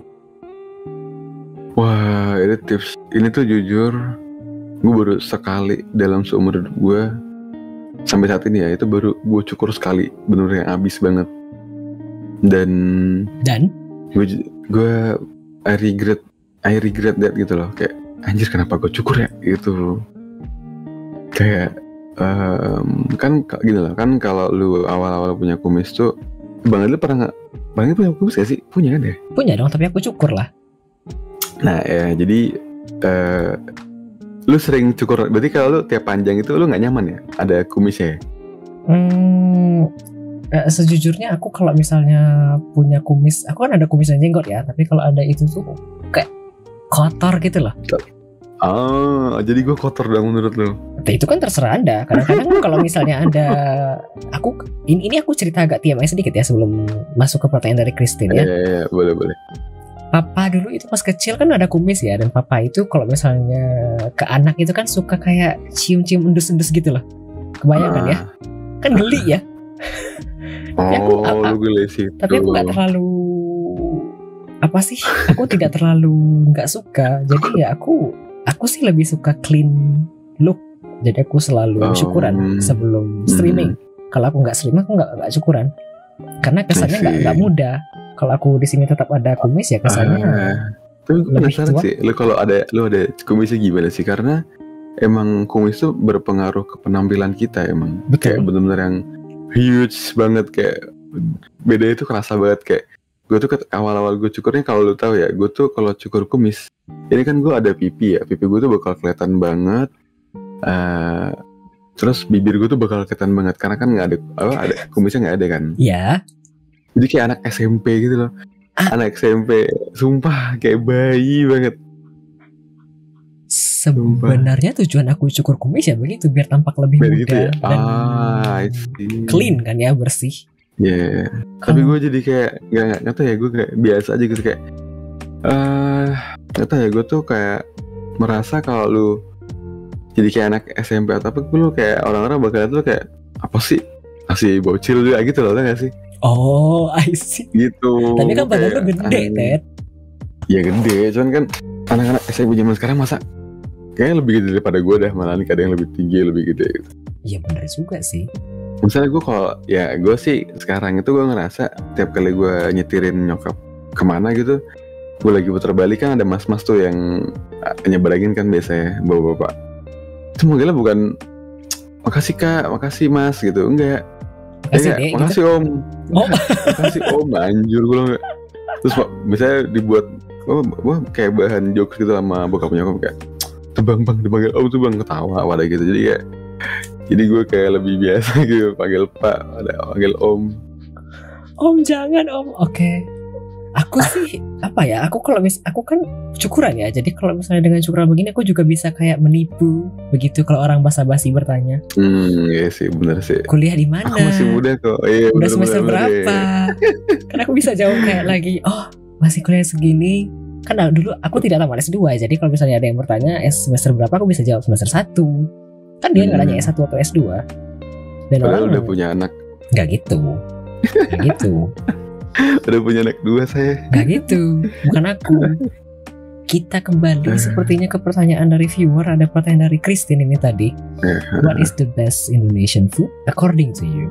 Wah, ini tips. Ini tuh jujur, gue baru sekali dalam seumur hidup gue sampai saat ini ya, itu baru gue cukur sekali, bener yang abis banget. Dan Dan gue gue I regret I regret that gitu loh, kayak anjir kenapa gue cukur ya gitu. Kayak um, kan gini loh, kan kalau lu awal-awal punya kumis tuh, Bang Adil pernah nggak? Bang Adil punya kumis gak sih? Punya kan ya? punya dong, tapi aku cukur lah. Nah ya jadi uh, lu sering cukur, berarti kalau lu tiap panjang itu lu nggak nyaman ya? Ada kumisnya ya? Hmm, eh, sejujurnya aku kalau misalnya punya kumis, aku kan ada kumis dan jenggot ya. Tapi kalau ada itu tuh kayak kotor gitu loh. Ah, jadi gue kotor dong menurut lu? Nah, itu kan terserah Anda. Kadang-kadang kalau misalnya ada, aku ini, ini aku cerita agak T M I sedikit ya sebelum masuk ke pertanyaan dari Christine ya. Iya, iya, boleh, boleh. Papa dulu itu pas kecil kan ada kumis ya, dan papa itu kalau misalnya ke anak itu kan suka kayak cium-cium endus-endus gitu loh. Kebayang kan ya? Kan geli ya. Tapi aku, Oh, apa- lu geli sih. Tapi aku nggak terlalu apa sih? Aku tidak terlalu nggak suka. Jadi ya aku aku sih lebih suka clean look. Jadi aku selalu Oh. syukuran sebelum streaming. Kalau aku nggak streaming aku nggak nggak syukuran. Karena kesannya nggak I see. nggak mudah. Kalau aku di sini tetap ada kumis ya kesannya. Ah, tapi gue lebih penasaran tua. sih, lu kalau ada lu ada kumisnya gimana sih? Karena emang kumis tuh berpengaruh ke penampilan kita emang. Betul. Kayak bener-bener yang huge banget, kayak bedanya tuh kerasa banget. Kayak gue tuh ket- awal-awal gue cukurnya, kalau lu tahu ya, gue tuh kalau cukur kumis, ini kan gue ada pipi ya, pipi gue tuh bakal kelihatan banget. Eh, terus bibir gue tuh bakal kelihatan banget karena kan nggak ada apa ada kumisnya nggak ada kan. Ya. Jadi kayak anak S M P gitu loh. Anak S M P, sumpah kayak bayi banget. Sebenarnya tujuan aku cukur kumis ya begitu biar tampak lebih Biar muda gitu ya. dan Ah, I see. clean kan ya, bersih. Ya, yeah. Tapi gue jadi kayak nggak nggak nggak tahu ya, gue kayak biasa aja gitu kayak eh nggak tahu ya, gue tuh kayak merasa kalau lu jadi kayak anak S M P atau apa, lu kayak orang-orang bakal tuh kayak apa sih, masih bocil juga gitu loh, nggak sih? Oh, I see. Gitu. Tapi kan badan lu gede, Ted. Ya gede, cuman kan anak-anak S M P zaman sekarang masa kayaknya lebih gede daripada gue dah, malah nih kadang yang lebih tinggi, lebih gede gitu. Iya benar juga sih. Misalnya gue kalau ya gue sih sekarang itu gue ngerasa tiap kali gue nyetirin nyokap kemana gitu, gue lagi putar balik kan ada mas-mas tuh yang nyeberangin kan biasanya bapak-bapak. Itu manggilnya bukan makasih kak, makasih mas gitu, enggak. Makasih, ya, dek, makasih gitu. om. Oh. Makasih om, anjur gue loh. Terus misalnya dibuat oh, wah kayak bahan jokes gitu sama bokap nyokap kayak tebang bang dipanggil om tuh bang, ketawa pada gitu. Jadi kayak jadi gue kayak lebih biasa gitu panggil pak, ada panggil om. Om jangan om. Oke. Okay. Aku sih apa ya? Aku kalau mis aku kan cukuran ya. Jadi kalau misalnya dengan cukuran begini aku juga bisa kayak menipu begitu kalau orang basa-basi bertanya. Hmm, iya sih benar sih. Kuliah di mana? Aku masih muda kok. Iya, udah bener, semester bener, berapa? Karena aku bisa jawab kayak lagi, oh masih kuliah segini. Kan dulu aku tidak tamat S dua, jadi kalau misalnya ada yang bertanya S semester berapa, aku bisa jawab semester satu. Kan dia nggak hmm. nanya S satu atau S dua. Dan padahal orang udah punya anak. Nggak gitu. Nggak gitu. Udah punya anak dua saya. Nggak gitu. Bukan aku. Kita kembali sepertinya ke pertanyaan dari viewer. Ada pertanyaan dari Christine ini tadi. What is the best Indonesian food according to you?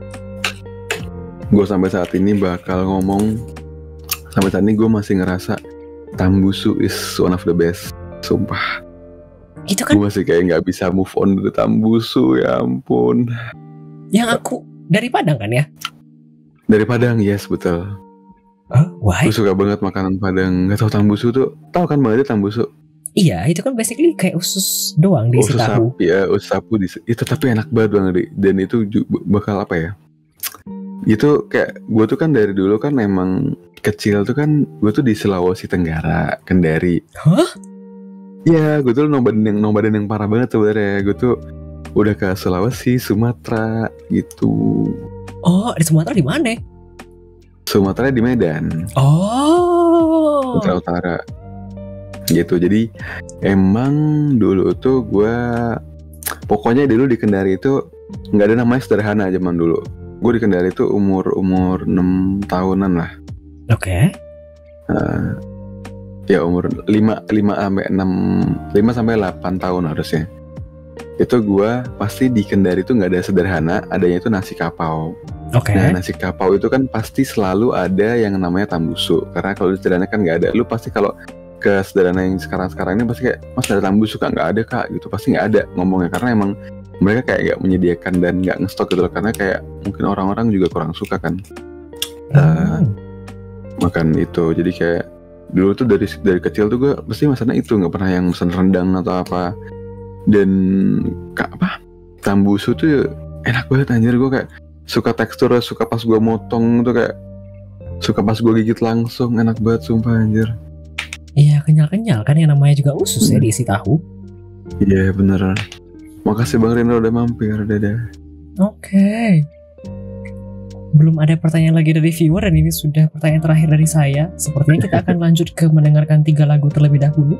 Gue sampai saat ini bakal ngomong, sampai saat ini gue masih ngerasa Tambusu is one of the best. Sumpah. Itu kan gue masih kayak nggak bisa move on dari Tambusu, ya ampun. Yang aku dari Padang kan ya? Dari Padang, yes betul. Oh, why? Gue suka banget makanan Padang. Gak tau Tambusu tuh, tau kan banget Tambusu? Iya, itu kan basically kayak usus doang diisi usus tahu. Sapi, ya, usus sapu di, itu tapi enak banget bang. Dan itu bakal apa ya? Itu kayak gue tuh kan dari dulu kan emang kecil tuh kan gue tuh di Sulawesi Tenggara, Kendari. Hah? Iya, gue tuh nomaden yang nomaden yang parah banget sebenarnya. Gue tuh udah ke Sulawesi, Sumatera gitu. Oh, di Sumatera di mana? Sumatera di Medan. Oh. Sumatera Utara. Gitu. Jadi emang dulu tuh gue pokoknya dulu di Kendari itu nggak ada namanya sederhana zaman dulu. Gue di Kendari tuh umur umur enam tahunan lah. Oke. Okay. Uh, ya umur lima sampai enam lima sampai delapan tahun harusnya. Itu gue pasti di Kendari tuh nggak ada sederhana, adanya itu nasi kapau. Oke. Okay. Nah nasi kapau itu kan pasti selalu ada yang namanya Tambusu. Karena kalau di sederhana kan nggak ada. Lu pasti kalau ke sederhana yang sekarang-sekarang ini pasti kayak mas ada Tambusu kak, nggak ada kak gitu, pasti nggak ada ngomongnya karena emang mereka kayak nggak menyediakan dan nggak ngestok gitu loh, karena kayak mungkin orang-orang juga kurang suka kan hmm. uh, makan itu. Jadi kayak dulu tuh dari dari kecil tuh gue pasti masalahnya itu, nggak pernah yang pesan rendang atau apa. Dan kak apa Tambusu tuh enak banget anjir. Gue kayak suka teksturnya, suka pas gue motong tuh kayak suka pas gue gigit langsung, enak banget sumpah anjir. Iya kenyal-kenyal kan, yang namanya juga usus hmm. ya diisi tahu. Iya yeah, bener. Makasih Bang Rino udah mampir, dadah. Oke okay. Belum ada pertanyaan lagi dari viewer dan ini sudah pertanyaan terakhir dari saya. Sepertinya kita akan lanjut ke mendengarkan tiga lagu terlebih dahulu.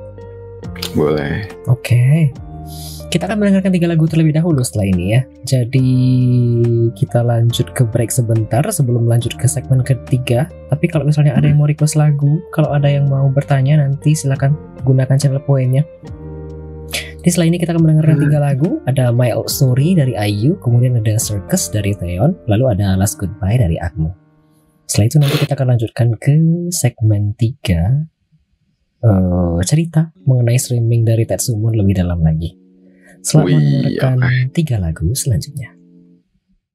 Boleh. Oke okay. Kita akan mendengarkan tiga lagu terlebih dahulu setelah ini ya. Jadi kita lanjut ke break sebentar sebelum lanjut ke segmen ketiga. Tapi kalau misalnya ada yang mau request lagu, kalau ada yang mau bertanya nanti silakan gunakan channel poinnya. Di setelah ini kita akan mendengarkan tiga lagu. Ada My Old Story dari I U, kemudian ada Circus dari Theon, lalu ada Last Goodbye dari Agmo. Setelah itu nanti kita akan lanjutkan ke segmen tiga, uh, cerita mengenai streaming dari Tetsumoon lebih dalam lagi. Selamat mendengarkan tiga lagu selanjutnya.